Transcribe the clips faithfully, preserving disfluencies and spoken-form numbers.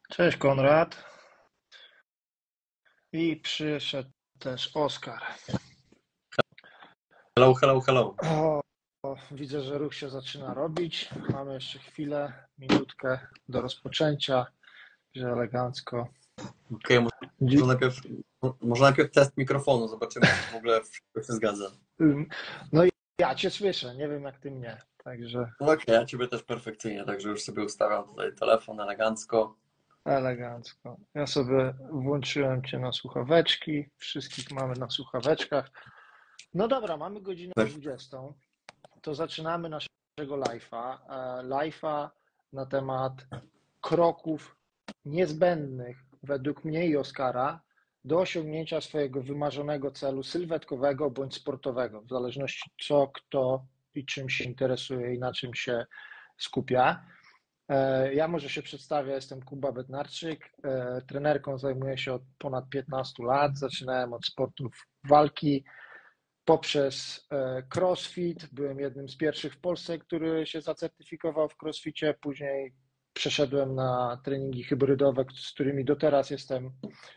Cześć Konrad. I przyszedł też Oskar. Hello, hello, hello. O, o, widzę, że ruch się zaczyna robić. Mamy jeszcze chwilę, minutkę do rozpoczęcia, że elegancko. Okej, okay, może najpierw, może najpierw test mikrofonu, zobaczymy, czy w ogóle wszystko się zgadza. No i ja Cię słyszę, nie wiem jak Ty mnie, także... Okej, okay, ja Ciebie też perfekcyjnie, także już sobie ustawiam tutaj telefon elegancko. Elegancko. Ja sobie włączyłem Cię na słuchaweczki, wszystkich mamy na słuchaweczkach. No dobra, mamy godzinę dwudziestą, to zaczynamy naszego live'a. Live'a na temat kroków niezbędnych według mnie i Oskara do osiągnięcia swojego wymarzonego celu sylwetkowego bądź sportowego, w zależności co, kto i czym się interesuje i na czym się skupia. Ja może się przedstawię, jestem Kuba Bednarczyk, trenerką zajmuję się od ponad piętnastu lat, zaczynałem od sportów walki, poprzez crossfit, byłem jednym z pierwszych w Polsce, który się zacertyfikował w crossficie, później przeszedłem na treningi hybrydowe, z którymi do teraz jestem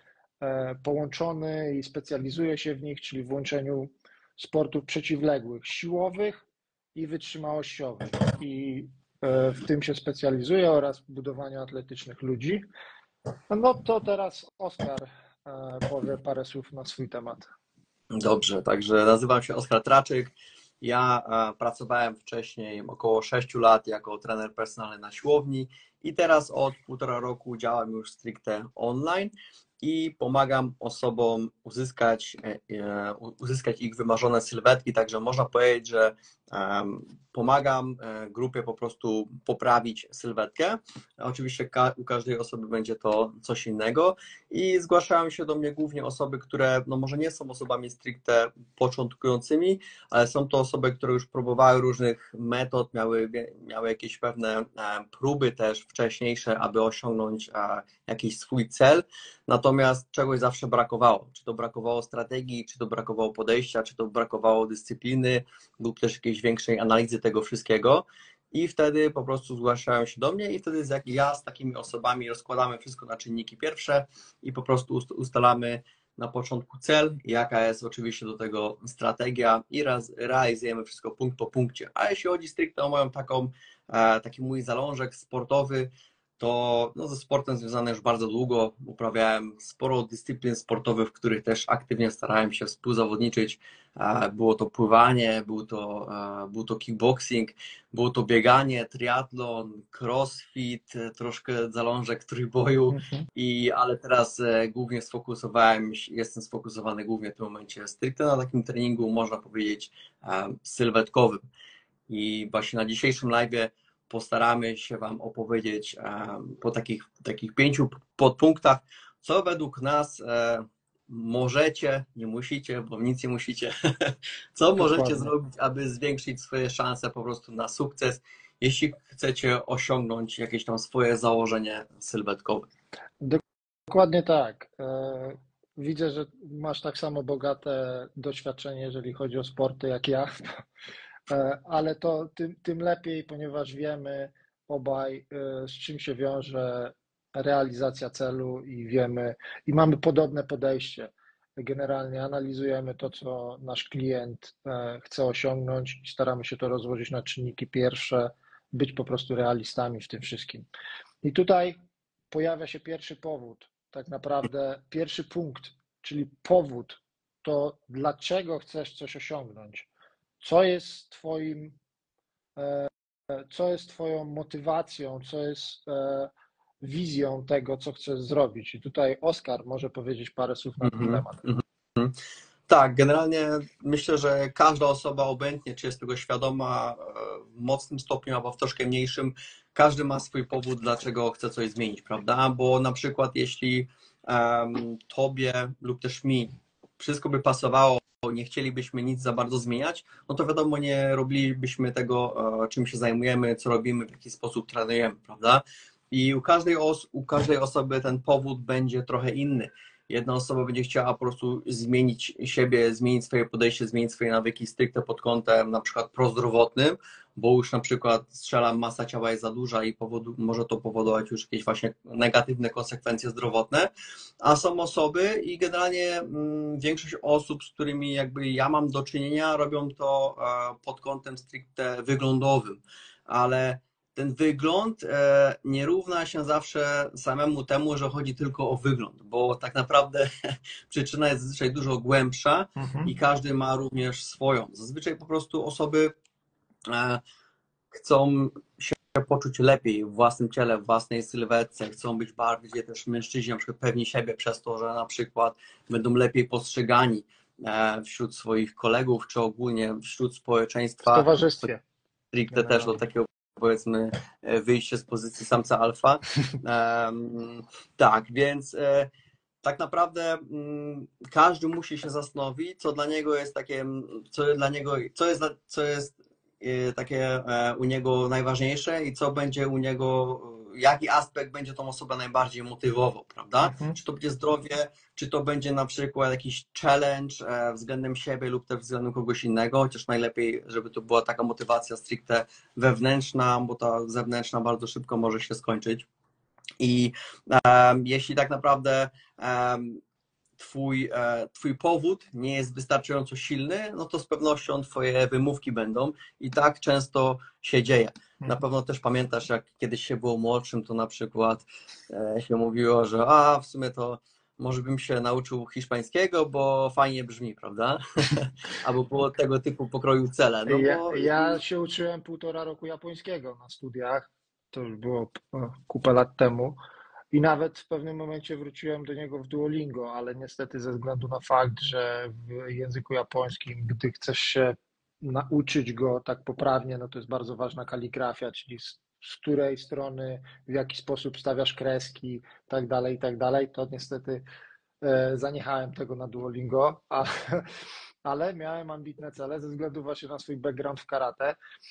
połączony i specjalizuję się w nich, czyli w łączeniu sportów przeciwległych, siłowych i wytrzymałościowych. I w tym się specjalizuję oraz w budowaniu atletycznych ludzi. No to teraz Oskar powie parę słów na swój temat. Dobrze, także nazywam się Oskar Traczyk. Ja pracowałem wcześniej około sześciu lat jako trener personalny na siłowni i teraz od półtora roku działam już stricte online i pomagam osobom uzyskać, uzyskać ich wymarzone sylwetki, także można powiedzieć, że pomagam grupie po prostu poprawić sylwetkę. Oczywiście u każdej osoby będzie to coś innego i zgłaszają się do mnie głównie osoby, które no może nie są osobami stricte początkującymi, ale są to osoby, które już próbowały różnych metod, miały, miały jakieś pewne próby też wcześniejsze, aby osiągnąć jakiś swój cel, natomiast czegoś zawsze brakowało. Czy to brakowało strategii, czy to brakowało podejścia, czy to brakowało dyscypliny lub też jakiejś większej analizy tego wszystkiego. I wtedy po prostu zgłaszają się do mnie i wtedy ja z takimi osobami rozkładamy wszystko na czynniki pierwsze i po prostu ustalamy na początku cel, jaka jest oczywiście do tego strategia i raz, realizujemy wszystko punkt po punkcie. A jeśli chodzi stricte o moją taką, taki mój zalążek sportowy, to no, ze sportem związany już bardzo długo. Uprawiałem sporo dyscyplin sportowych, w których też aktywnie starałem się współzawodniczyć. Było to pływanie, był to, był to kickboxing, było to bieganie, triatlon, crossfit, troszkę zalążek trójboju, Mhm. i, ale teraz głównie sfokusowałem, jestem sfokusowany głównie w tym momencie stricte na takim treningu, można powiedzieć, sylwetkowym. I właśnie na dzisiejszym live'ie postaramy się Wam opowiedzieć po takich, takich pięciu podpunktach, co według nas możecie, nie musicie, bo nic nie musicie, co możecie Dokładnie. zrobić, aby zwiększyć swoje szanse po prostu na sukces, jeśli chcecie osiągnąć jakieś tam swoje założenie sylwetkowe. Dokładnie tak. Widzę, że masz tak samo bogate doświadczenie, jeżeli chodzi o sporty, jak ja, ale to tym, tym lepiej, ponieważ wiemy obaj, z czym się wiąże realizacja celu i wiemy, i mamy podobne podejście. Generalnie analizujemy to, co nasz klient chce osiągnąć i staramy się to rozłożyć na czynniki pierwsze, być po prostu realistami w tym wszystkim. I tutaj pojawia się pierwszy powód, tak naprawdę pierwszy punkt, czyli powód, to dlaczego chcesz coś osiągnąć, co jest twoim, co jest twoją motywacją, co jest wizją tego, co chcesz zrobić. I tutaj Oskar może powiedzieć parę słów na ten mm-hmm. temat. Mm-hmm. Tak, generalnie myślę, że każda osoba obojętnie, czy jest tego świadoma w mocnym stopniu albo w troszkę mniejszym, każdy ma swój powód, dlaczego chce coś zmienić, prawda? Bo na przykład jeśli um, tobie lub też mi wszystko by pasowało, nie chcielibyśmy nic za bardzo zmieniać, no to wiadomo, nie robilibyśmy tego, czym się zajmujemy, co robimy, w jaki sposób trenujemy, prawda? I u każdej, os- u każdej osoby ten powód będzie trochę inny. Jedna osoba będzie chciała po prostu zmienić siebie, zmienić swoje podejście, zmienić swoje nawyki stricte pod kątem na przykład prozdrowotnym, bo już na przykład strzelam, masa ciała jest za duża i powodu, może to powodować już jakieś właśnie negatywne konsekwencje zdrowotne, a są osoby i generalnie mm, większość osób, z którymi jakby ja mam do czynienia, robią to e, pod kątem stricte wyglądowym, ale ten wygląd e, nie równa się zawsze samemu temu, że chodzi tylko o wygląd, bo tak naprawdę przyczyna jest zazwyczaj dużo głębsza Mhm. i każdy ma również swoją. Zazwyczaj po prostu osoby e, chcą się poczuć lepiej w własnym ciele, w własnej sylwetce, chcą być bardziej też mężczyźni, na przykład pewni siebie przez to, że na przykład będą lepiej postrzegani e, wśród swoich kolegów, czy ogólnie wśród W społeczeństwa. towarzystwie. Stricte też do takiego, powiedzmy, wyjście z pozycji samca alfa. Um, tak, więc e, tak naprawdę mm, każdy musi się zastanowić, co dla niego jest takie, co dla niego, co jest, co jest e, takie e, u niego najważniejsze i co będzie u niego, jaki aspekt będzie tą osobę najbardziej motywował, prawda? Mhm. Czy to będzie zdrowie, czy to będzie na przykład jakiś challenge e, względem siebie lub też względem kogoś innego, chociaż najlepiej, żeby to była taka motywacja stricte wewnętrzna, bo ta zewnętrzna bardzo szybko może się skończyć. I um, jeśli tak naprawdę um, twój, e, twój powód nie jest wystarczająco silny, no to z pewnością twoje wymówki będą i tak często się dzieje. Na pewno też pamiętasz, jak kiedyś się było młodszym, to na przykład e, się mówiło, że a w sumie to może bym się nauczył hiszpańskiego, bo fajnie brzmi, prawda? Albo było tego typu pokroju cele. No Ja, bo ja się uczyłem półtora roku japońskiego na studiach, to już było o, kupę lat temu i nawet w pewnym momencie wróciłem do niego w Duolingo, ale niestety ze względu na fakt, że w języku japońskim, gdy chcesz się nauczyć go tak poprawnie, no to jest bardzo ważna kaligrafia, czyli z, z której strony, w jaki sposób stawiasz kreski, tak dalej, i tak dalej, to niestety e, zaniechałem tego na Duolingo, a, ale miałem ambitne cele ze względu właśnie na swój background w karate.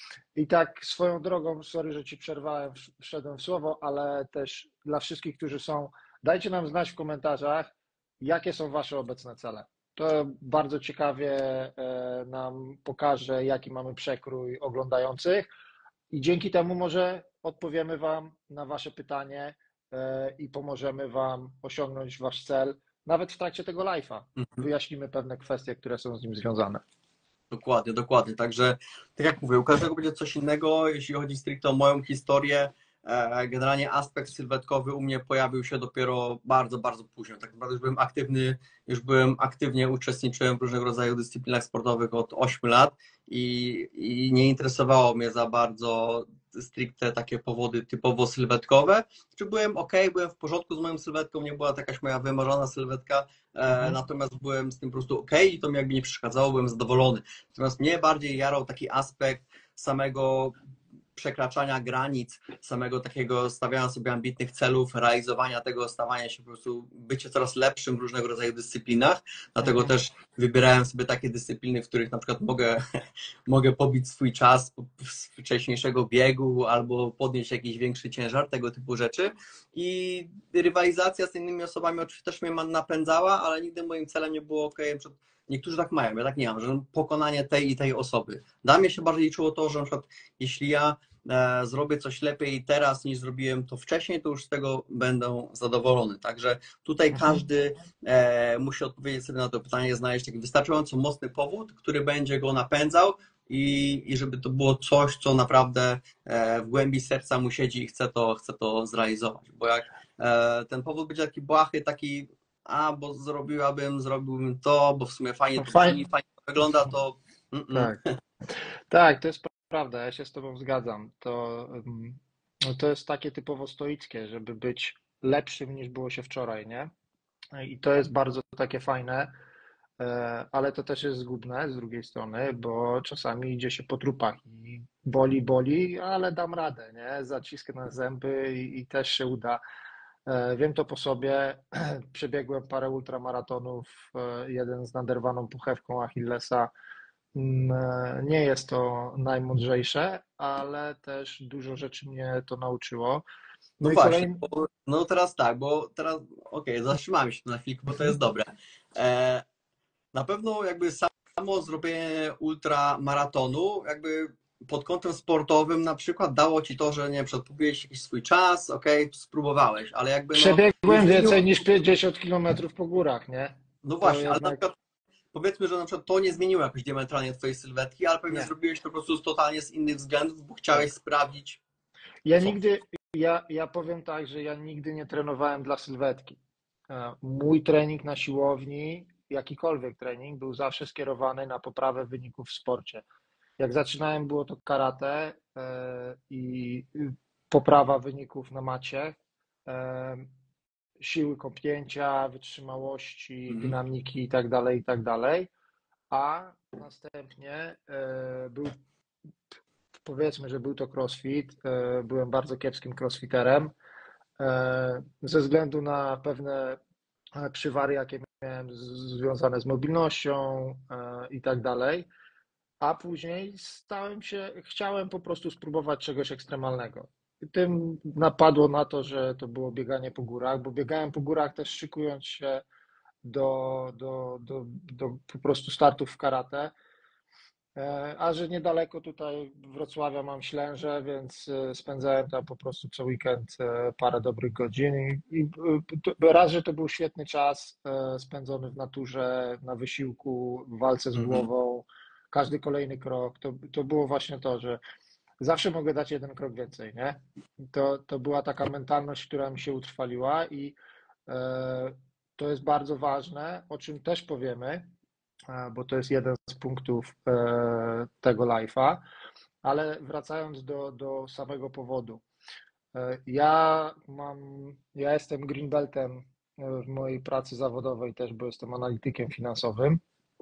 I tak swoją drogą, sorry, że ci przerwałem, wszedłem w słowo, ale też dla wszystkich, którzy są, dajcie nam znać w komentarzach, jakie są wasze obecne cele. To bardzo ciekawie e, nam pokaże, jaki mamy przekrój oglądających i dzięki temu może odpowiemy wam na wasze pytanie e, i pomożemy wam osiągnąć wasz cel, nawet w trakcie tego live'a. Wyjaśnimy pewne kwestie, które są z nim związane. dokładnie, dokładnie. Także, tak jak mówię, u każdego będzie coś innego. Jeśli chodzi stricte o moją historię, e, generalnie aspekt sylwetkowy u mnie pojawił się dopiero bardzo, bardzo późno. Tak naprawdę już byłem aktywny, już byłem aktywnie uczestniczyłem w różnego rodzaju dyscyplinach sportowych od ośmiu lat i, i nie interesowało mnie za bardzo stricte takie powody typowo sylwetkowe. Czy byłem ok, byłem w porządku z moją sylwetką, nie była to jakaś moja wymarzona sylwetka, Mhm. natomiast byłem z tym po prostu ok i to mi jakby nie przeszkadzało, byłem zadowolony. Natomiast mnie bardziej jarał taki aspekt samego przekraczania granic, samego takiego stawiania sobie ambitnych celów, realizowania tego, stawania się po prostu, bycie coraz lepszym w różnego rodzaju dyscyplinach. Dlatego Mhm. też wybierałem sobie takie dyscypliny, w których na przykład mogę, mogę pobić swój czas z wcześniejszego biegu albo podnieść jakiś większy ciężar, tego typu rzeczy. I rywalizacja z innymi osobami oczywiście też mnie napędzała, ale nigdy moim celem nie było ok, niektórzy tak mają, ja tak nie mam, że pokonanie tej i tej osoby. Dla mnie się bardziej liczyło to, że na przykład jeśli ja e, zrobię coś lepiej teraz niż zrobiłem to wcześniej, to już z tego będę zadowolony. Także tutaj Mhm. każdy e, musi odpowiedzieć sobie na to pytanie, znaleźć taki wystarczająco mocny powód, który będzie go napędzał i, i żeby to było coś, co naprawdę e, w głębi serca mu siedzi i chce to, chce to zrealizować. Bo jak e, ten powód będzie taki błahy, taki a, bo zrobiłabym, zrobiłbym to, bo w sumie fajnie to Fajnie. brzmi, fajnie to wygląda, to mm, mm. Tak. Tak, to jest prawda, ja się z Tobą zgadzam. To, mm, to jest takie typowo stoickie, żeby być lepszym niż było się wczoraj, nie? I to jest bardzo takie fajne, e, ale to też jest zgubne z drugiej strony, bo czasami idzie się po trupach i boli, boli, ale dam radę, nie? Zaciskam zęby i, i też się uda. E, Wiem to po sobie. Przebiegłem parę ultramaratonów, e, jeden z naderwaną puchewką Achillesa. Mm, e, Nie jest to najmądrzejsze, ale też dużo rzeczy mnie to nauczyło. No No i właśnie, kolejny. bo, no teraz tak, bo teraz, okej, zatrzymamy się tu na chwilkę, bo to Mhm. jest dobre. E, na pewno jakby samo zrobienie ultramaratonu jakby pod kątem sportowym na przykład dało ci to, że nie wiem, przedpowiedziałeś jakiś swój czas, okej, spróbowałeś, ale jakby no nie Przebiegłem zmieniło, więcej niż pięćdziesiąt kilometrów po górach, nie? no To właśnie, ale na jednak przykład powiedzmy, że na przykład to nie zmieniło jakoś diametralnie twojej sylwetki, ale pewnie nie. zrobiłeś to po prostu z totalnie z innych względów, bo chciałeś Tak. sprawdzić Ja co. nigdy, ja, ja powiem tak, że ja nigdy nie trenowałem dla sylwetki. E, Mój trening na siłowni, jakikolwiek trening, był zawsze skierowany na poprawę wyników w sporcie. Jak zaczynałem, było to karate e, i y, poprawa wyników na macie, e, siły kopnięcia, wytrzymałości, Mhm. dynamiki i tak dalej, i tak dalej. A następnie e, był, powiedzmy, że był to crossfit. E, Byłem bardzo kiepskim crossfiterem e, ze względu na pewne e, przywary, jakie miałem z- związane z mobilnością e, i tak dalej. A później stałem się, chciałem po prostu spróbować czegoś ekstremalnego. I tym napadło na to, że to było bieganie po górach, bo biegałem po górach też szykując się do, do, do, do po prostu startów w karate. E, A że niedaleko tutaj Wrocławia mam Ślęże, więc e, spędzałem tam po prostu co weekend e, parę dobrych godzin i, i e, to- raz, że to był świetny czas e, spędzony w naturze, na wysiłku, w walce z Mhm. głową. Każdy kolejny krok, to, to było właśnie to, że zawsze mogę dać jeden krok więcej, nie? To, to była taka mentalność, która mi się utrwaliła i e, to jest bardzo ważne, o czym też powiemy, e, bo to jest jeden z punktów e, tego live'a, ale wracając do, do samego powodu. E, Ja mam, ja jestem green beltem e, w mojej pracy zawodowej też, bo jestem analitykiem finansowym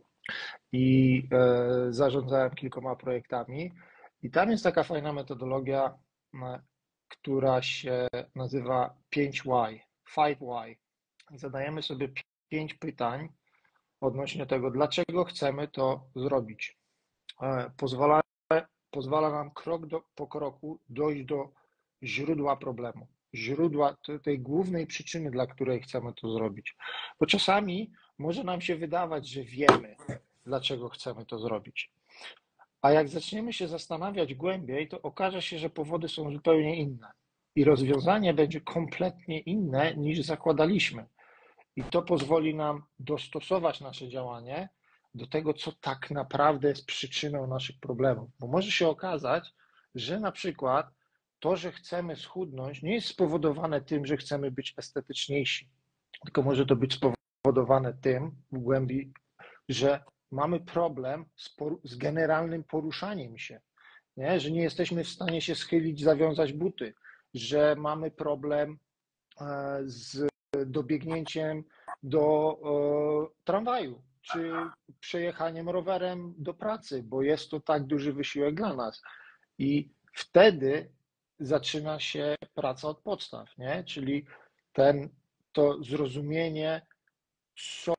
i e, zarządzałem kilkoma projektami. I tam jest taka fajna metodologia, e, która się nazywa pięć why, five why. Zadajemy sobie pięć pytań odnośnie tego, dlaczego chcemy to zrobić. E, Pozwala, pozwala nam krok do, po kroku dojść do źródła problemu, źródła te- tej głównej przyczyny, dla której chcemy to zrobić. Bo czasami może nam się wydawać, że wiemy, dlaczego chcemy to zrobić. A jak zaczniemy się zastanawiać głębiej, to okaże się, że powody są zupełnie inne. I rozwiązanie będzie kompletnie inne niż zakładaliśmy. I to pozwoli nam dostosować nasze działanie do tego, co tak naprawdę jest przyczyną naszych problemów. Bo może się okazać, że na przykład to, że chcemy schudnąć, nie jest spowodowane tym, że chcemy być estetyczniejsi, tylko może to być spowodowane tym w głębi, że mamy problem z, poru- z generalnym poruszaniem się, nie? Że nie jesteśmy w stanie się schylić, zawiązać buty, że mamy problem e, z dobiegnięciem do e, tramwaju, czy przejechaniem rowerem do pracy, bo jest to tak duży wysiłek dla nas. I wtedy zaczyna się praca od podstaw, nie? Czyli ten, to zrozumienie, co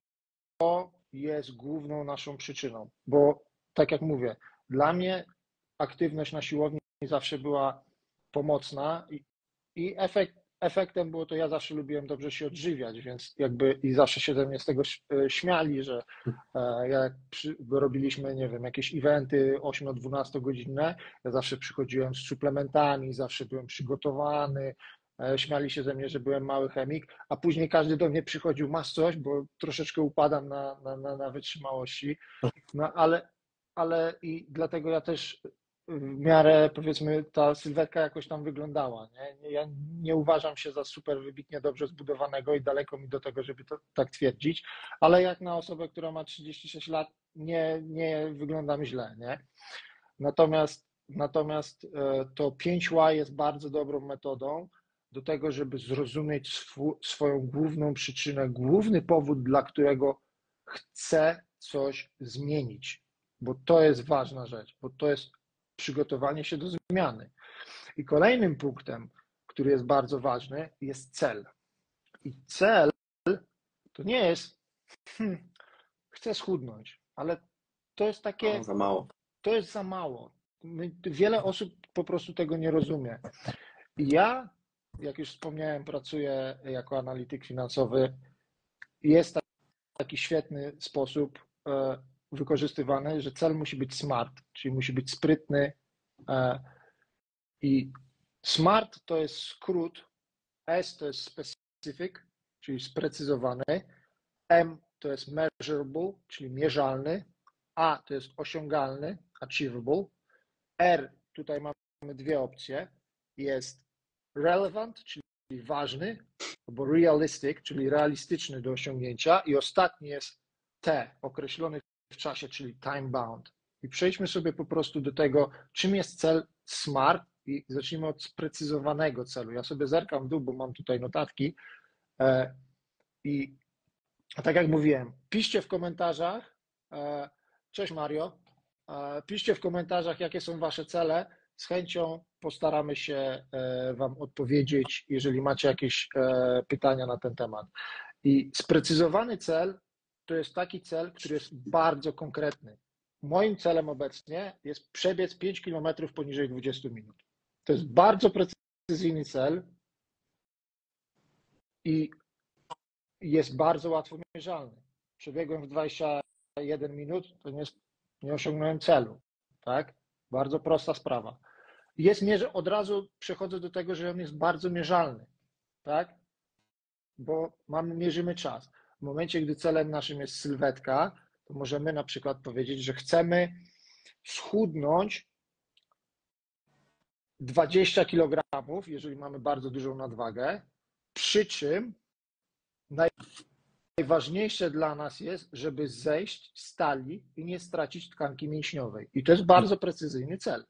jest główną naszą przyczyną. Bo tak jak mówię, dla mnie aktywność na siłowni zawsze była pomocna i, i efekt, efektem było to, ja zawsze lubiłem dobrze się odżywiać, więc jakby i zawsze się ze mnie z tego śmiali, że e, jak przy, robiliśmy, nie wiem, jakieś eventy osiem-dwunasto godzinne, ja zawsze przychodziłem z suplementami, zawsze byłem przygotowany, e, śmiali się ze mnie, że byłem mały chemik, a później każdy do mnie przychodził, masz coś, bo troszeczkę upadam na, na, na, na wytrzymałości, no ale, ale i dlatego ja też w miarę, powiedzmy, ta sylwetka jakoś tam wyglądała, nie? Ja nie uważam się za super wybitnie dobrze zbudowanego i daleko mi do tego, żeby to tak twierdzić, ale jak na osobę, która ma trzydzieści sześć lat, nie, nie wyglądam źle, nie? Natomiast, natomiast e, to pięć why jest bardzo dobrą metodą do tego, żeby zrozumieć swu, swoją główną przyczynę, główny powód, dla którego chcę coś zmienić, bo to jest ważna rzecz, bo to jest przygotowanie się do zmiany. I kolejnym punktem, który jest bardzo ważny, jest cel. I cel to nie jest, hmm, chcę schudnąć, ale to jest takie, No, za mało. to jest za mało. My, wiele osób po prostu tego nie rozumie. I ja, jak już wspomniałem, pracuję jako analityk finansowy. Jest taki świetny sposób e, wykorzystywany, że cel musi być smart, czyli musi być sprytny, I SMART to jest skrót, S to jest specific, czyli sprecyzowany, M to jest measurable, czyli mierzalny, A to jest osiągalny, achievable, R tutaj mamy dwie opcje, jest relevant, czyli ważny, albo realistic, czyli realistyczny do osiągnięcia i ostatni jest T, określony w czasie, czyli time bound. I przejdźmy sobie po prostu do tego, czym jest cel SMART i zacznijmy od sprecyzowanego celu. Ja sobie zerkam w dół, bo mam tutaj notatki i tak jak mówiłem, piszcie w komentarzach, cześć Mario, piszcie w komentarzach, jakie są wasze cele. Z chęcią postaramy się wam odpowiedzieć, jeżeli macie jakieś pytania na ten temat. I sprecyzowany cel to jest taki cel, który jest bardzo konkretny. Moim celem obecnie jest przebiec pięć kilometrów poniżej dwudziestu minut. To jest bardzo precyzyjny cel i jest bardzo łatwo mierzalny. Przebiegłem w dwadzieścia jeden minut, to nie, jest, nie osiągnąłem celu. Tak? Bardzo prosta sprawa. Jest mierze, od razu przechodzę do tego, że on jest bardzo mierzalny. Tak? Bo mamy, mierzymy czas. W momencie, gdy celem naszym jest sylwetka, to możemy na przykład powiedzieć, że chcemy schudnąć dwadzieścia kilogramów, jeżeli mamy bardzo dużą nadwagę, przy czym najważniejsze dla nas jest, żeby zejść z talii i nie stracić tkanki mięśniowej. I to jest bardzo precyzyjny cel.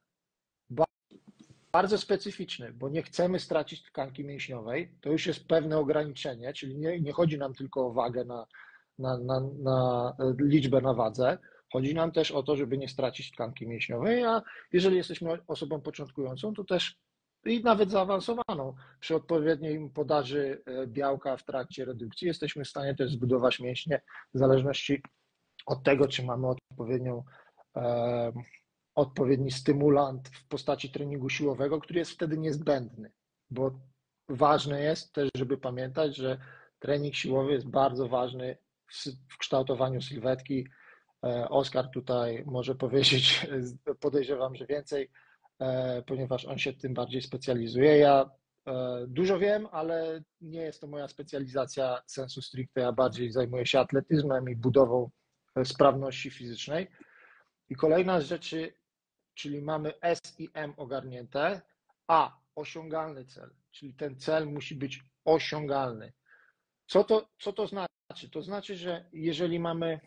Bardzo specyficzny, bo nie chcemy stracić tkanki mięśniowej. To już jest pewne ograniczenie, czyli nie, nie chodzi nam tylko o wagę na, na, na, na liczbę na wadze. Chodzi nam też o to, żeby nie stracić tkanki mięśniowej, a jeżeli jesteśmy osobą początkującą, to też i nawet zaawansowaną, przy odpowiedniej podaży białka w trakcie redukcji jesteśmy w stanie też zbudować mięśnie w zależności od tego, czy mamy odpowiednią, e, odpowiedni stymulant w postaci treningu siłowego, który jest wtedy niezbędny, bo ważne jest też, żeby pamiętać, że trening siłowy jest bardzo ważny w, w kształtowaniu sylwetki. Oskar tutaj może powiedzieć, podejrzewam, że więcej, ponieważ on się tym bardziej specjalizuje. Ja dużo wiem, ale nie jest to moja specjalizacja sensu stricte. Ja bardziej zajmuję się atletyzmem i budową sprawności fizycznej. I kolejna z rzeczy, czyli mamy S i M ogarnięte, a osiągalny cel, czyli ten cel musi być osiągalny. Co to, co to znaczy? To znaczy, że jeżeli mamy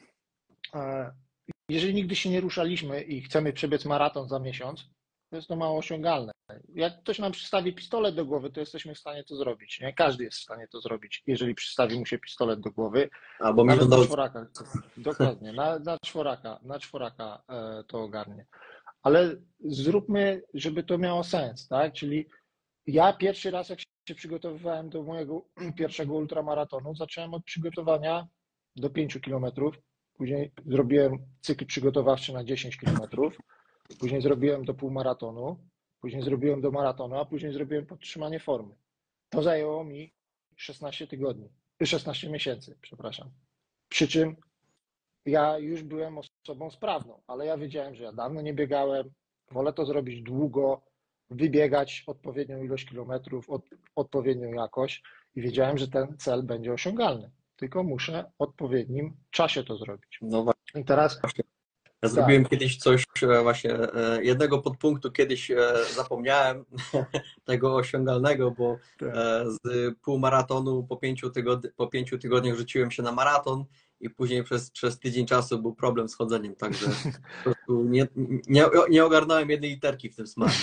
Jeżeli nigdy się nie ruszaliśmy i chcemy przebiec maraton za miesiąc, to jest to mało osiągalne. Jak ktoś nam przystawi pistolet do głowy, to jesteśmy w stanie to zrobić. Nie? Każdy jest w stanie to zrobić, jeżeli przystawi mu się pistolet do głowy. Albo nawet na czworaka. Dokładnie, na, na czworaka, na czworaka to ogarnie. Ale zróbmy, żeby to miało sens, tak? Czyli ja pierwszy raz, jak się przygotowywałem do mojego pierwszego ultramaratonu, zacząłem od przygotowania do pięciu kilometrów. Później zrobiłem cykl przygotowawczy na dziesięć kilometrów, później zrobiłem do półmaratonu, później zrobiłem do maratonu, a później zrobiłem podtrzymanie formy. To zajęło mi szesnaście tygodni, szesnaście miesięcy, przepraszam. Przy czym ja już byłem osobą sprawną, ale ja wiedziałem, że ja dawno nie biegałem, wolę to zrobić długo, wybiegać odpowiednią ilość kilometrów, od, odpowiednią jakość i wiedziałem, że ten cel będzie osiągalny. Tylko muszę w odpowiednim czasie to zrobić. No właśnie. I teraz Ja zrobiłem tak. kiedyś coś, właśnie jednego podpunktu kiedyś zapomniałem, tego osiągalnego, bo tak. z półmaratonu po pięciu, tygodni, po pięciu tygodniach rzuciłem się na maraton i później przez, przez tydzień czasu był problem z chodzeniem, także po prostu nie, nie, nie ogarnąłem jednej literki w tym smaku.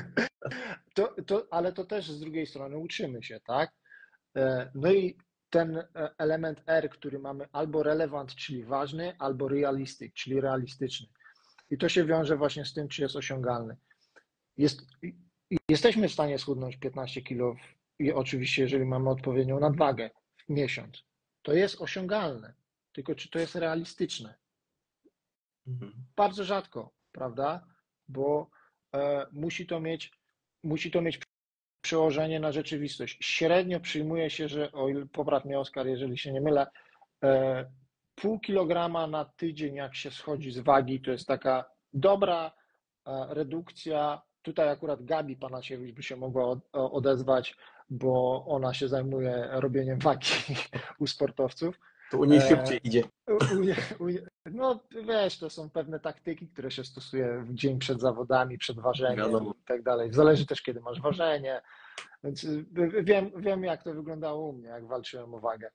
To, to, ale to też z drugiej strony uczymy się, tak? No i ten element R, który mamy albo relevant, czyli ważny, albo realistic, czyli realistyczny. I to się wiąże właśnie z tym, czy jest osiągalny. Jest, jesteśmy w stanie schudnąć piętnaście kilo, i oczywiście jeżeli mamy odpowiednią nadwagę w miesiąc. To jest osiągalne, tylko czy to jest realistyczne? Mhm. Bardzo rzadko, prawda? Bo e, musi to mieć, musi to mieć przełożenie na rzeczywistość. Średnio przyjmuje się, że, o ile popraw mnie Oskar, jeżeli się nie mylę, e, pół kilograma na tydzień, jak się schodzi z wagi, to jest taka dobra e, redukcja tutaj akurat Gabi Panasiewicz by się mogła odezwać, bo ona się zajmuje robieniem wagi u sportowców. To u niej szybciej idzie. U, u, u, no wiesz, to są pewne taktyki, które się stosuje w dzień przed zawodami, przed ważeniem Wiadomo. i tak dalej. Zależy też, kiedy masz ważenie, więc wiem, wiem jak to wyglądało u mnie, jak walczyłem o wagę.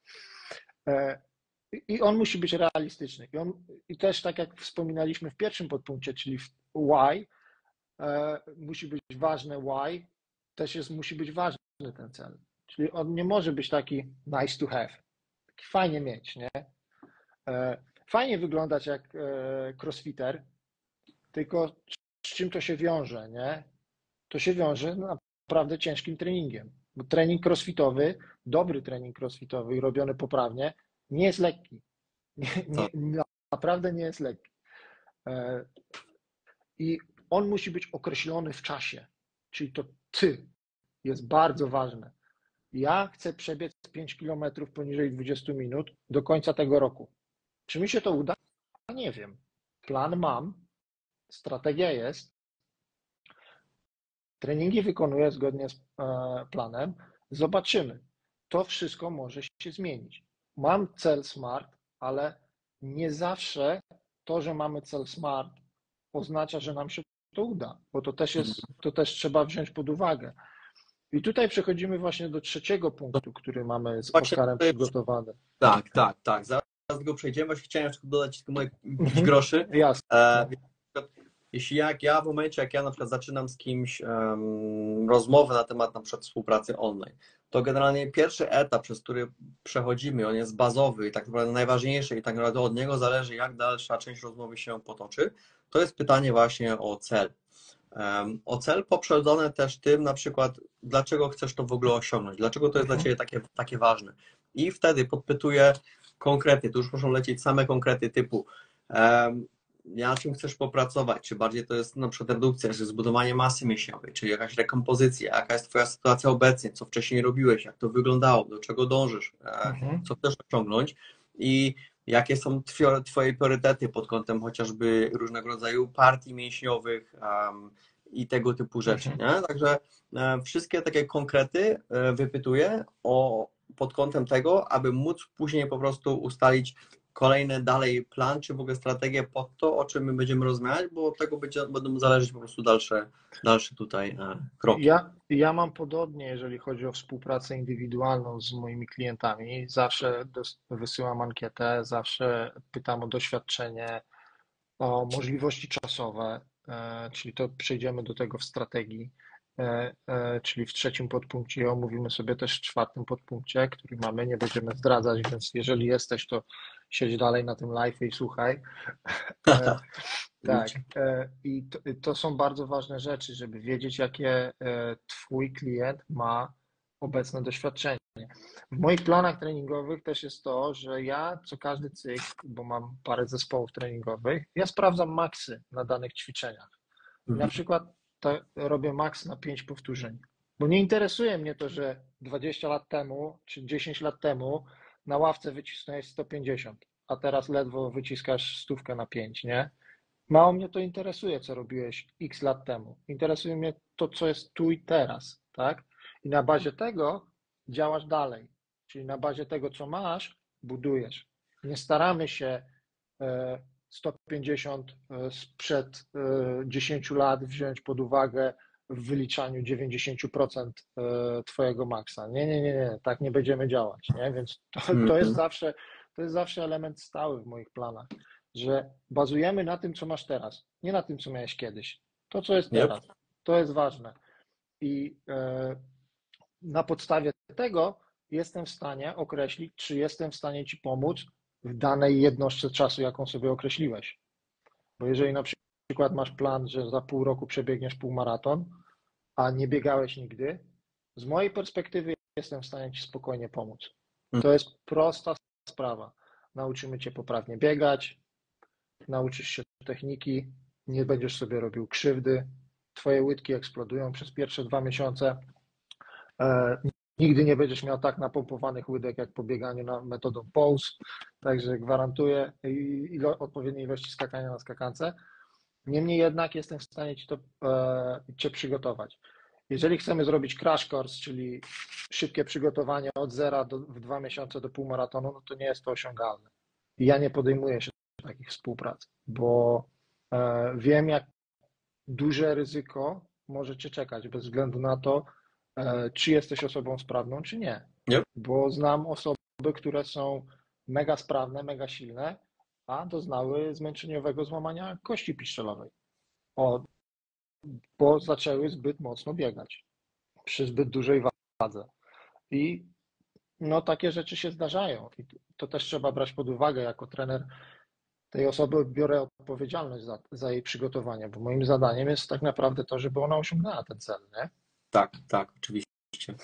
I on musi być realistyczny. I, on, I też tak jak wspominaliśmy w pierwszym podpunkcie, czyli w why, e, musi być ważne why, też jest, musi być ważny ten cel. Czyli on nie może być taki nice to have. Taki fajnie mieć, nie? E, fajnie wyglądać jak e, crossfitter, tylko z czym to się wiąże, nie? To się wiąże naprawdę ciężkim treningiem. Bo trening crossfitowy, dobry trening crossfitowy i robiony poprawnie, nie jest lekki. Nie, nie, naprawdę nie jest lekki. I on musi być określony w czasie. Czyli to ty jest bardzo ważne. Ja chcę przebiec pięć kilometrów poniżej dwudziestu minut do końca tego roku. Czy mi się to uda? Nie wiem. Plan mam, strategia jest, treningi wykonuję zgodnie z planem, zobaczymy. To wszystko może się zmienić. Mam cel SMART, ale nie zawsze to, że mamy cel SMART, oznacza, że nam się to uda, bo to też jest, to też trzeba wziąć pod uwagę. I tutaj przechodzimy właśnie do trzeciego punktu, który mamy z Właśnie Oskarem tutaj- przygotowany. Tak, tak, tak. Zaraz do go przejdziemy. Właśnie chciałem jeszcze dodać tylko moje pięć groszy. Jasne. E, jeśli jak ja w momencie, jak ja na przykład zaczynam z kimś um, rozmowę na temat na przykład współpracy online, to generalnie pierwszy etap, przez który przechodzimy, on jest bazowy i tak naprawdę najważniejszy i tak naprawdę od niego zależy, jak dalsza część rozmowy się potoczy, to jest pytanie właśnie o cel. Um, o cel poprzedzone też tym na przykład, dlaczego chcesz to w ogóle osiągnąć, dlaczego to jest dla Ciebie takie, takie ważne. I wtedy podpytuję konkrety, tu już muszą lecieć same konkrety typu um, na czym chcesz popracować, czy bardziej to jest na przykład redukcja, czy zbudowanie masy mięśniowej, czy jakaś rekompozycja, jaka jest Twoja sytuacja obecnie, co wcześniej robiłeś, jak to wyglądało, do czego dążysz, Mhm. co chcesz osiągnąć i jakie są Twoje priorytety pod kątem chociażby różnego rodzaju partii mięśniowych um, i tego typu rzeczy. Mhm. Nie? Także e, wszystkie takie konkrety e, wypytuję o, pod kątem tego, aby móc później po prostu ustalić kolejny dalej plan, czy w ogóle strategię pod to, o czym my będziemy rozmawiać, bo od tego będzie, będą zależeć po prostu dalsze, dalsze tutaj e, kroki. Ja, ja mam podobnie, jeżeli chodzi o współpracę indywidualną z moimi klientami. Zawsze dos- wysyłam ankietę, zawsze pytam o doświadczenie, o możliwości czasowe, e, czyli to przejdziemy do tego w strategii, e, e, czyli w trzecim podpunkcie, omówimy sobie też w czwartym podpunkcie, który mamy, nie będziemy zdradzać, więc jeżeli jesteś, to siedź dalej na tym live i słuchaj. E, tak, e, i to, to są bardzo ważne rzeczy, żeby wiedzieć, jakie e, Twój klient ma obecne doświadczenie. W moich planach treningowych też jest to, że ja co każdy cykl, bo mam parę zespołów treningowych, ja sprawdzam maksy na danych ćwiczeniach. I na przykład to robię maks na pięć powtórzeń, bo nie interesuje mnie to, że dwadzieścia lat temu czy dziesięć lat temu na ławce wycisnąłeś sto pięćdziesiąt, a teraz ledwo wyciskasz stówkę na pięć, nie? Mało mnie to interesuje, co robiłeś x lat temu. Interesuje mnie to, co jest tu i teraz, tak? I na bazie tego działasz dalej. Czyli na bazie tego, co masz, budujesz. Nie staramy się e, sto pięćdziesiąt e, sprzed e, dziesięciu lat wziąć pod uwagę w wyliczaniu dziewięćdziesiąt procent e, Twojego maksa. Nie, nie, nie, nie, tak nie będziemy działać, nie? Więc to, to jest zawsze, to jest zawsze element stały w moich planach, że bazujemy na tym, co masz teraz, nie na tym, co miałeś kiedyś. To, co jest teraz, to jest ważne. I e, na podstawie tego jestem w stanie określić, czy jestem w stanie Ci pomóc w danej jednostce czasu, jaką sobie określiłeś. Bo jeżeli na przykład masz plan, że za pół roku przebiegniesz półmaraton, a nie biegałeś nigdy, z mojej perspektywy jestem w stanie Ci spokojnie pomóc. To jest prosta sprawa. Nauczymy Cię poprawnie biegać, nauczysz się techniki, nie będziesz sobie robił krzywdy, Twoje łydki eksplodują przez pierwsze dwa miesiące, e, nigdy nie będziesz miał tak napompowanych łydek jak po bieganiu na metodą pose, także gwarantuję ilo, odpowiedniej ilości skakania na skakance. Niemniej jednak jestem w stanie ci to, e, cię przygotować. Jeżeli chcemy zrobić crash course, czyli szybkie przygotowanie od zera do, w dwa miesiące do półmaratonu, no to nie jest to osiągalne. I ja nie podejmuję się takich współprac, bo e, wiem, jak duże ryzyko może cię czekać, bez względu na to, e, czy jesteś osobą sprawną, czy nie. Nie? Bo znam osoby, które są mega sprawne, mega silne, a doznały zmęczeniowego złamania kości piszczelowej. O, bo zaczęły zbyt mocno biegać przy zbyt dużej wadze. I no takie rzeczy się zdarzają. I to też trzeba brać pod uwagę. Jako trener tej osoby biorę odpowiedzialność za, za jej przygotowanie, bo moim zadaniem jest tak naprawdę to, żeby ona osiągnęła ten cel, nie? Tak, tak, oczywiście.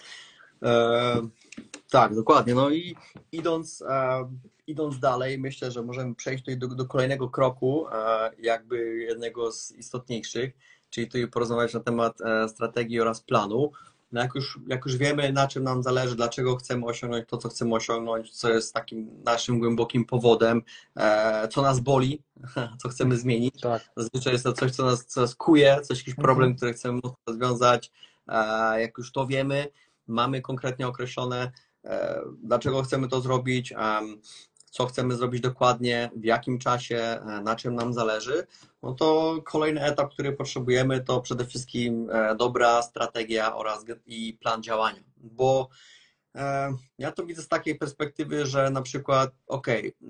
E, tak, dokładnie. No i idąc, e, idąc dalej, myślę, że możemy przejść tutaj do, do kolejnego kroku, e, jakby jednego z istotniejszych, czyli tutaj porozmawiać na temat e, strategii oraz planu. No jak już, jak już wiemy, na czym nam zależy, dlaczego chcemy osiągnąć to, co chcemy osiągnąć, co jest takim naszym głębokim powodem, e, co nas boli, co chcemy zmienić. Tak. Zazwyczaj jest to coś, co nas, co nas kuje, coś, jakiś problem, Mhm. który chcemy mocno rozwiązać. E, jak już to wiemy, mamy konkretnie określone, e, dlaczego chcemy to zrobić, e, co chcemy zrobić dokładnie, w jakim czasie, e, na czym nam zależy, no to kolejny etap, który potrzebujemy, to przede wszystkim e, dobra strategia oraz i plan działania, bo e, ja to widzę z takiej perspektywy, że na przykład, ok,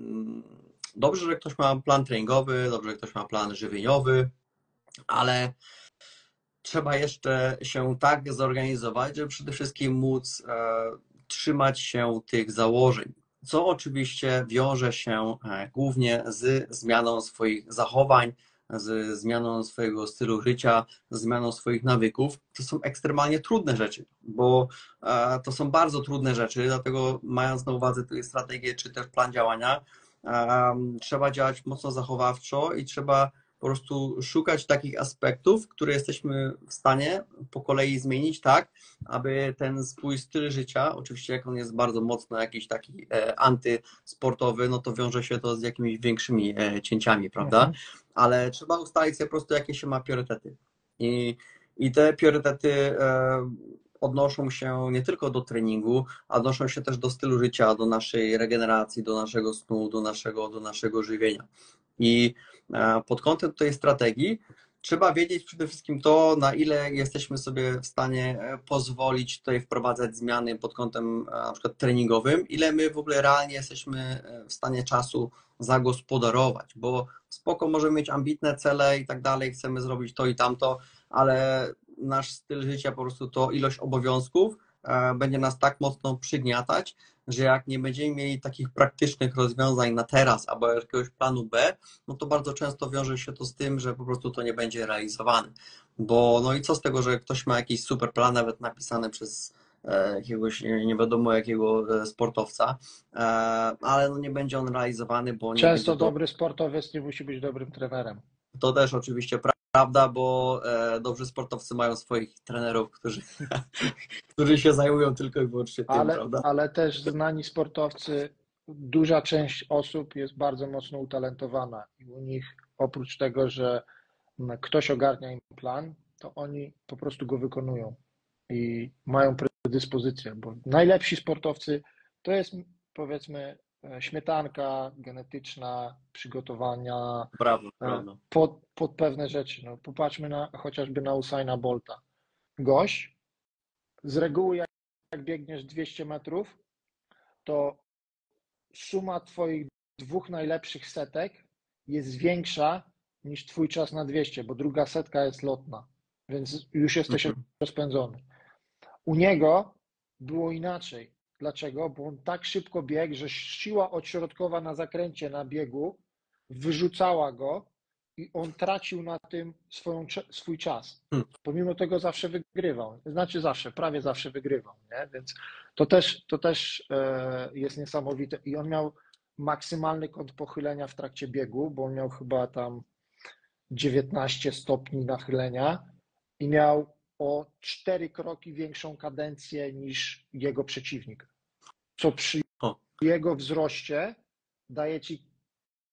dobrze, że ktoś ma plan treningowy, dobrze, że ktoś ma plan żywieniowy, ale trzeba jeszcze się tak zorganizować, żeby przede wszystkim móc e, trzymać się tych założeń, co oczywiście wiąże się e, głównie z zmianą swoich zachowań, z zmianą swojego stylu życia, z zmianą swoich nawyków. To są ekstremalnie trudne rzeczy, bo e, to są bardzo trudne rzeczy, dlatego mając na uwadze tę strategię czy też plan działania, e, trzeba działać mocno zachowawczo i trzeba po prostu szukać takich aspektów, które jesteśmy w stanie po kolei zmienić tak, aby ten swój styl życia, oczywiście jak on jest bardzo mocno jakiś taki e, antysportowy, no to wiąże się to z jakimiś większymi e, cięciami, prawda? Mhm. Ale trzeba ustalić sobie po prostu, jakie się ma priorytety. I, i te priorytety e, odnoszą się nie tylko do treningu, a odnoszą się też do stylu życia, do naszej regeneracji, do naszego snu, do naszego, do naszego żywienia. I pod kątem tej strategii trzeba wiedzieć przede wszystkim to, na ile jesteśmy sobie w stanie pozwolić tutaj wprowadzać zmiany pod kątem na przykład treningowym, ile my w ogóle realnie jesteśmy w stanie czasu zagospodarować, bo spoko, możemy mieć ambitne cele i tak dalej, chcemy zrobić to i tamto, ale nasz styl życia, po prostu to ilość obowiązków będzie nas tak mocno przygniatać, że jak nie będziemy mieli takich praktycznych rozwiązań na teraz albo jakiegoś planu B, no to bardzo często wiąże się to z tym, że po prostu to nie będzie realizowane. Bo no i co z tego, że ktoś ma jakiś super plan, nawet napisany przez jakiegoś nie wiadomo jakiego sportowca, ale no nie będzie on realizowany, bo nie będzie Często to. dobry sportowiec nie musi być dobrym trenerem. To też oczywiście prawda, bo dobrzy sportowcy mają swoich trenerów, którzy, którzy się zajmują tylko i wyłącznie tym, Ale, prawda? ale też znani sportowcy, duża część osób jest bardzo mocno utalentowana i u nich oprócz tego, że ktoś ogarnia im plan, to oni po prostu go wykonują i mają predyspozycję, bo najlepsi sportowcy to jest powiedzmy śmietanka genetyczna, przygotowania Prawda, prawda. pod, pod pewne rzeczy. No, popatrzmy na, chociażby na Usaina Bolta. Gość z reguły jak, jak biegniesz dwieście metrów, to suma twoich dwóch najlepszych setek jest większa niż twój czas na dwieście, bo druga setka jest lotna, więc już jesteś Mhm. rozpędzony. U niego było inaczej. Dlaczego? Bo on tak szybko biegł, że siła odśrodkowa na zakręcie na biegu wyrzucała go i on tracił na tym swoją, swój czas. Hmm. Pomimo tego zawsze wygrywał. Znaczy zawsze, prawie zawsze wygrywał. Nie? Więc to też, to też jest niesamowite. I on miał maksymalny kąt pochylenia w trakcie biegu, bo on miał chyba tam dziewiętnaście stopni nachylenia i miał o cztery kroki większą kadencję niż jego przeciwnik. Co przy O. jego wzroście daje ci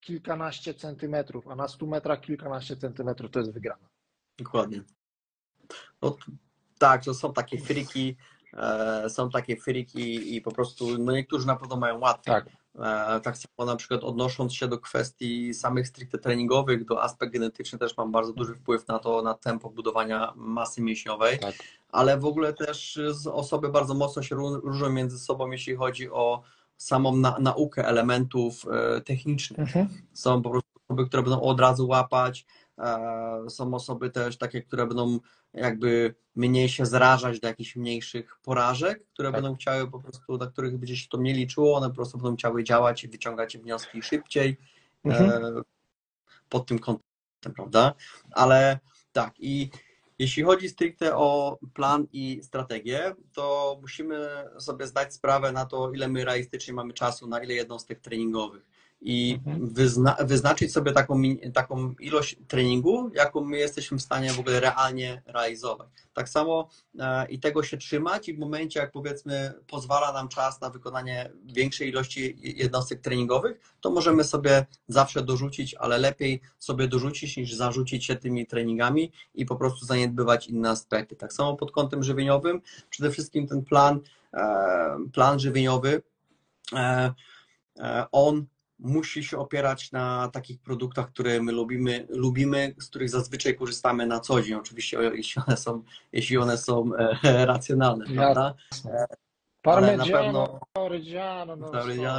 kilkanaście centymetrów, a na stu metrach kilkanaście centymetrów to jest wygrana. Dokładnie. No, tak, to są takie friki, e, są takie friki i po prostu, no niektórzy na pewno mają łatwiej. Tak. E, tak samo na przykład odnosząc się do kwestii samych stricte treningowych, do aspekt genetyczny też mam bardzo duży wpływ na to, na tempo budowania masy mięśniowej, Tak. ale w ogóle też osoby bardzo mocno się różnią między sobą, jeśli chodzi o samą na, naukę elementów e, technicznych. Mhm. Są po prostu osoby, które będą od razu łapać, są osoby też takie, które będą jakby mniej się zrażać do jakichś mniejszych porażek, które Tak. będą chciały po prostu, na których będzie się to nie liczyło, one po prostu będą chciały działać i wyciągać wnioski szybciej mhm. pod tym kątem, prawda? Ale tak, i jeśli chodzi stricte o plan i strategię, to musimy sobie zdać sprawę na to, ile my realistycznie mamy czasu, na ile jednostek treningowych. I wyzna wyznaczyć sobie taką, taką ilość treningu, jaką my jesteśmy w stanie w ogóle realnie realizować. Tak samo e, i tego się trzymać i w momencie, jak powiedzmy pozwala nam czas na wykonanie większej ilości jednostek treningowych, to możemy sobie zawsze dorzucić, ale lepiej sobie dorzucić niż zarzucić się tymi treningami i po prostu zaniedbywać inne aspekty. Tak samo pod kątem żywieniowym, przede wszystkim ten plan, e, plan żywieniowy, e, e, on musi się opierać na takich produktach, które my lubimy, lubimy, z których zazwyczaj korzystamy na co dzień. Oczywiście, jeśli one są, jeśli one są e, racjonalne, prawda? Ale na pewno Reggiano, no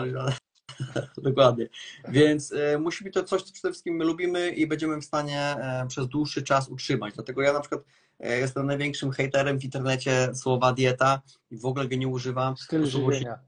dokładnie. Więc e, musi być to coś, co przede wszystkim my lubimy i będziemy w stanie e, przez dłuższy czas utrzymać. Dlatego ja na przykład e, jestem największym hejterem w internecie słowa dieta i w ogóle go nie używam. Styl żywienia.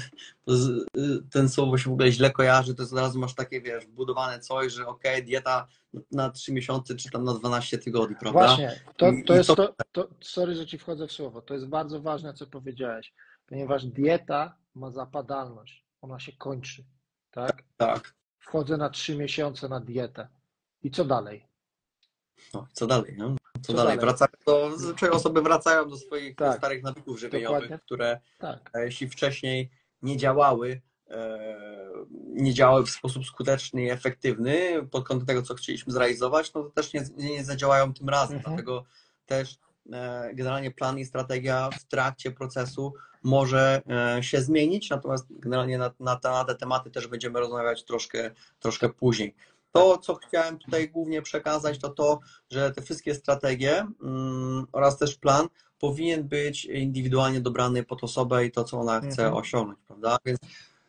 Ten słowo się w ogóle źle kojarzy, to jest od razu masz takie, wiesz, budowane coś, że okej, okay, dieta na trzy miesiące, czy tam na dwanaście tygodni, prawda? Właśnie, to, to jest to, to, sorry, że ci wchodzę w słowo, to jest bardzo ważne, co powiedziałeś, ponieważ dieta ma zapadalność, ona się kończy, tak? Tak. Wchodzę na trzy miesiące na dietę i co dalej? No, co dalej, no? Co, co dalej? dalej? Wracają do, zazwyczaj osoby wracają do swoich tak. starych nawyków żywieniowych, Dokładnie. które tak. jeśli wcześniej nie działały, nie działały w sposób skuteczny i efektywny pod kątem tego, co chcieliśmy zrealizować, no to też nie, nie zadziałają tym razem. Mhm. Dlatego też generalnie plan i strategia w trakcie procesu może się zmienić, natomiast generalnie na, na, te, na te tematy też będziemy rozmawiać troszkę, troszkę później. To, co chciałem tutaj głównie przekazać, to to, że te wszystkie strategie mm, oraz też plan powinien być indywidualnie dobrany pod osobę i to, co ona chce mhm. osiągnąć, prawda? Więc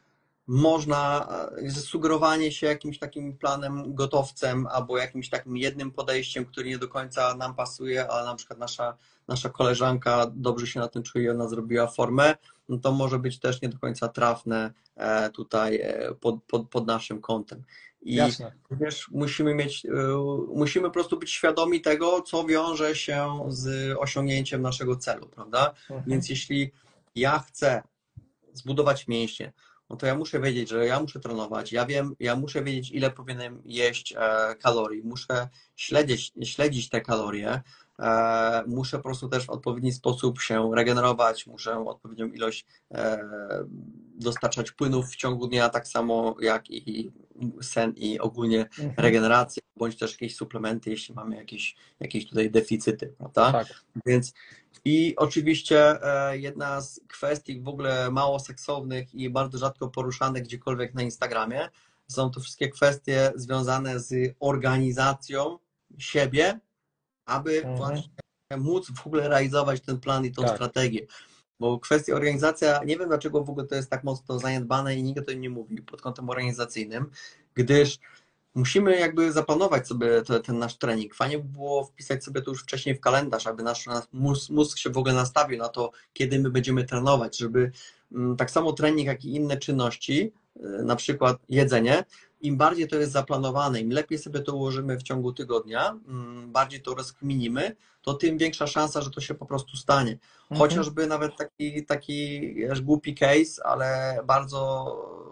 można, sugerowanie się jakimś takim planem gotowcem albo jakimś takim jednym podejściem, który nie do końca nam pasuje, ale na przykład nasza, nasza koleżanka dobrze się na tym czuje, ona zrobiła formę, no to może być też nie do końca trafne tutaj pod, pod, pod naszym kątem. I Jasne. Również musimy mieć, musimy po prostu być świadomi tego, co wiąże się z osiągnięciem naszego celu, prawda? Mhm. Więc jeśli ja chcę zbudować mięśnie, no to ja muszę wiedzieć, że ja muszę trenować, ja wiem, ja muszę wiedzieć, ile powinienem jeść e, kalorii, muszę śledzić, śledzić te kalorie, e, muszę po prostu też w odpowiedni sposób się regenerować, muszę odpowiednią ilość e, dostarczać płynów w ciągu dnia, tak samo jak i sen i ogólnie mhm. regeneracja, bądź też jakieś suplementy, jeśli mamy jakieś, jakieś tutaj deficyty, prawda? Tak. Więc i oczywiście jedna z kwestii w ogóle mało seksownych i bardzo rzadko poruszanych gdziekolwiek na Instagramie są to wszystkie kwestie związane z organizacją siebie, aby mhm. właśnie móc w ogóle realizować ten plan i tą tak. strategię. Bo kwestia organizacja, nie wiem dlaczego w ogóle to jest tak mocno zaniedbane i nikt o tym nie mówi pod kątem organizacyjnym, gdyż musimy jakby zaplanować sobie to, ten nasz trening. Fajnie by było wpisać sobie to już wcześniej w kalendarz, aby nasz, nasz mózg, mózg się w ogóle nastawił na to, kiedy my będziemy trenować, żeby m, tak samo trening, jak i inne czynności, y, na przykład jedzenie, im bardziej to jest zaplanowane, im lepiej sobie to ułożymy w ciągu tygodnia, m, bardziej to rozkminimy, to tym większa szansa, że to się po prostu stanie. Mhm. Chociażby nawet taki, taki aż głupi case, ale bardzo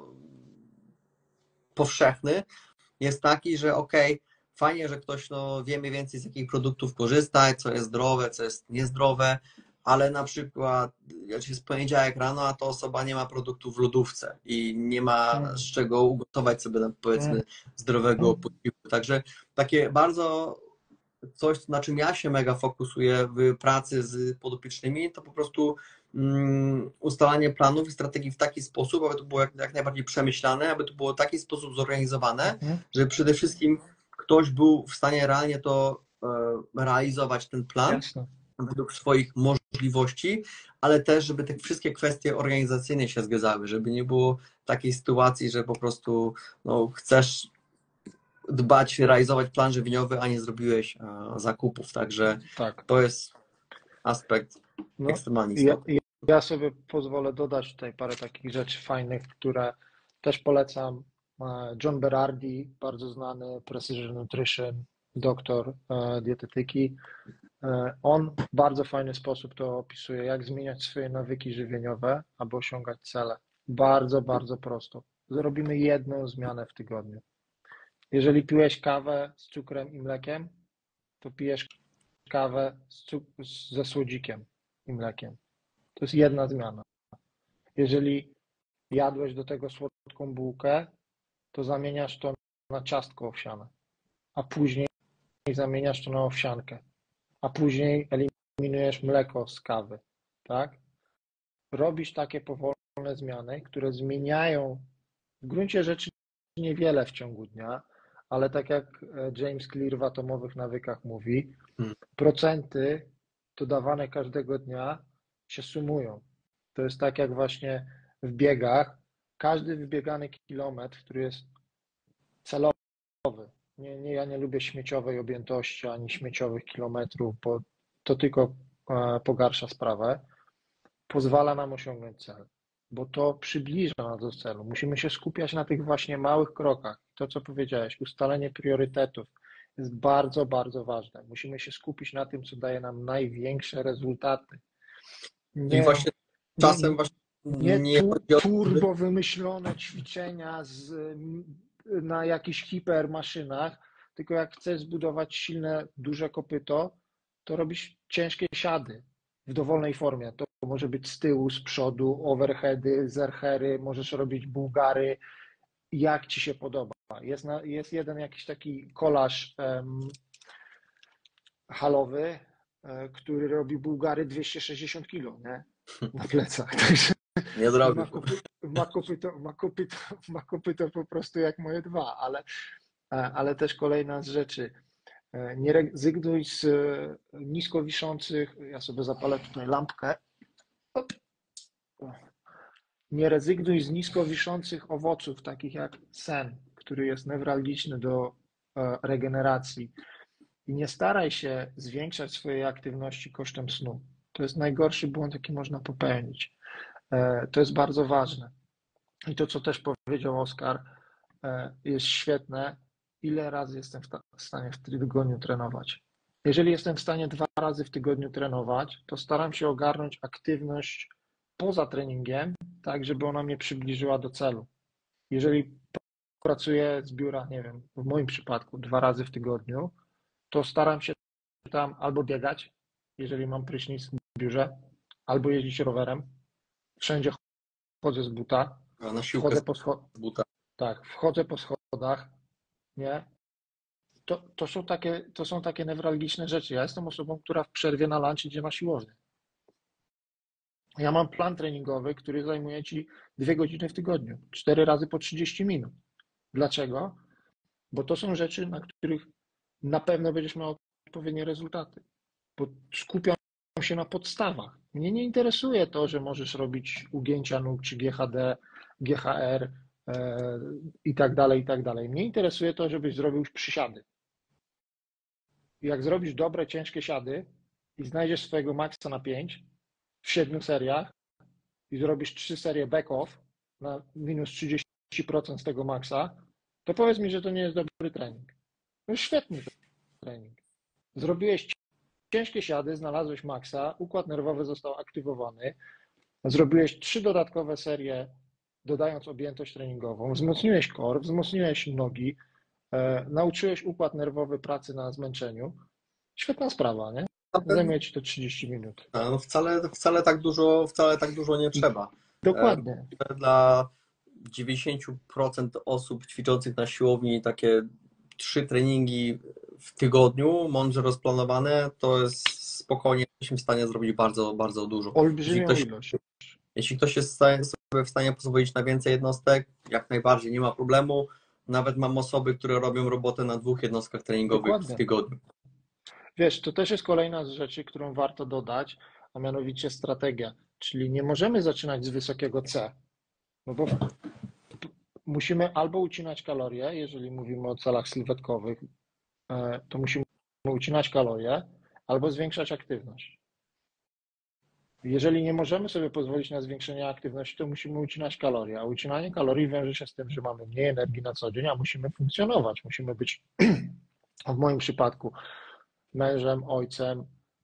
powszechny, jest taki, że okej, okay, fajnie, że ktoś, no wiemy więcej z jakich produktów korzysta, co jest zdrowe, co jest niezdrowe, ale na przykład jak jest poniedziałek rano, a ta osoba nie ma produktu w lodówce i nie ma Mm. z czego ugotować sobie, powiedzmy, Mm. zdrowego posiłku. Także takie bardzo coś, na czym ja się mega fokusuję w pracy z podopiecznymi, to po prostu um, ustalanie planów i strategii w taki sposób, aby to było jak, jak najbardziej przemyślane, aby to było w taki sposób zorganizowane, Mm. żeby przede wszystkim ktoś był w stanie realnie to e, realizować ten plan Jasne. według swoich możliwości, ale też, żeby te wszystkie kwestie organizacyjne się zgadzały, żeby nie było takiej sytuacji, że po prostu no, chcesz dbać, realizować plan żywieniowy, a nie zrobiłeś a, zakupów. Także Tak. to jest aspekt No, ekstremalnie ja, istotny. ja sobie pozwolę dodać tutaj parę takich rzeczy fajnych, które też polecam. John Berardi, bardzo znany Precision Nutrition, doktor e, dietetyki. E, on w bardzo fajny sposób to opisuje, jak zmieniać swoje nawyki żywieniowe, aby osiągać cele. Bardzo, bardzo prosto. Zrobimy jedną zmianę w tygodniu. Jeżeli piłeś kawę z cukrem i mlekiem, to pijesz kawę z cuk- ze słodzikiem i mlekiem. To jest jedna zmiana. Jeżeli jadłeś do tego słodką bułkę, to zamieniasz to na ciastko owsiane, a później zamieniasz to na owsiankę, a później eliminujesz mleko z kawy, tak? Robisz takie powolne zmiany, które zmieniają w gruncie rzeczy niewiele w ciągu dnia, ale tak jak James Clear w Atomowych Nawykach mówi, Hmm. procenty dodawane każdego dnia się sumują. To jest tak jak właśnie w biegach. Każdy wybiegany kilometr, który jest celowy, nie, nie, ja nie lubię śmieciowej objętości ani śmieciowych kilometrów, bo to tylko e, pogarsza sprawę, pozwala nam osiągnąć cel, bo to przybliża nas do celu. Musimy się skupiać na tych właśnie małych krokach. To, co powiedziałeś, ustalenie priorytetów jest bardzo, bardzo ważne. Musimy się skupić na tym, co daje nam największe rezultaty. I Nie, właśnie nie, czasem właśnie nie nie tu, chodzi o to, żeby- turbo wymyślone ćwiczenia z, na jakichś hipermaszynach, tylko jak chcesz zbudować silne, duże kopyto, to robisz ciężkie siady w dowolnej formie. To może być z tyłu, z przodu, overheady, zerchery, możesz robić bułgary, jak ci się podoba. Jest, na, jest jeden jakiś taki kolaż um, halowy, e, który robi bułgary dwieście sześćdziesiąt kilo, nie? Na plecach. Także nie ma zrobił. kopyto, ma, kopyto, ma, kopyto, ma kopyto po prostu jak moje dwa, ale, ale też kolejna z rzeczy. Nie rezygnuj z nisko wiszących, ja sobie zapalę tutaj lampkę. Nie rezygnuj z nisko wiszących owoców, takich jak sen, który jest newralgiczny do regeneracji. I nie staraj się zwiększać swojej aktywności kosztem snu. To jest najgorszy błąd, jaki można popełnić. To jest bardzo ważne. I to, co też powiedział Oskar, jest świetne. Ile razy jestem w stanie w tygodniu trenować? Jeżeli jestem w stanie dwa razy w tygodniu trenować, to staram się ogarnąć aktywność poza treningiem, tak, żeby ona mnie przybliżyła do celu. Jeżeli pracuję z biura, nie wiem, w moim przypadku dwa razy w tygodniu, to staram się tam albo biegać, jeżeli mam prysznic w biurze, albo jeździć rowerem. Wszędzie chodzę z buta. A na siłkę Wchodzę po schodach. buta. Tak, wchodzę po schodach, nie? To, to, są takie, to są takie newralgiczne rzeczy. Ja jestem osobą, która w przerwie na lunch idzie na siłownię. Ja mam plan treningowy, który zajmuje ci dwie godziny w tygodniu, cztery razy po trzydzieści minut. Dlaczego? Bo to są rzeczy, na których na pewno będziesz miał odpowiednie rezultaty, bo skupiam się na podstawach. Mnie nie interesuje to, że możesz robić ugięcia nóg, czy G H D, G H R e, i tak dalej, i tak dalej. Mnie interesuje to, żebyś zrobił przysiady. Jak zrobisz dobre, ciężkie siady i znajdziesz swojego maksa na pięć w siedmiu seriach i zrobisz trzy serie back-off na minus trzydzieści procent z tego maksa, to powiedz mi, że to nie jest dobry trening. To jest świetny trening. Zrobiłeś ciężkie siady, znalazłeś maksa, układ nerwowy został aktywowany, zrobiłeś trzy dodatkowe serie, dodając objętość treningową, wzmocniłeś core, wzmocniłeś nogi, e, nauczyłeś układ nerwowy pracy na zmęczeniu. Świetna sprawa, nie? zajmuje ci to trzydzieści minut. No wcale, wcale tak dużo, wcale tak dużo nie trzeba. Dokładnie. Dla dziewięćdziesiąt procent osób ćwiczących na siłowni takie trzy treningi w tygodniu, mądrze rozplanowane, to jest spokojnie, jesteśmy w stanie zrobić bardzo, bardzo dużo. Olbrzymią Jeśli ktoś, ilość. jeśli ktoś jest sobie w stanie pozwolić na więcej jednostek, jak najbardziej, nie ma problemu. Nawet mam osoby, które robią robotę na dwóch jednostkach treningowych Dokładnie. w tygodniu. Wiesz, to też jest kolejna z rzeczy, którą warto dodać, a mianowicie strategia. Czyli nie możemy zaczynać z wysokiego C, no bo musimy albo ucinać kalorie, jeżeli mówimy o celach sylwetkowych, to musimy ucinać kalorie, albo zwiększać aktywność. Jeżeli nie możemy sobie pozwolić na zwiększenie aktywności, to musimy ucinać kalorie, a ucinanie kalorii wiąże się z tym, że mamy mniej energii na co dzień, a musimy funkcjonować, musimy być, w moim przypadku, mężem, ojcem,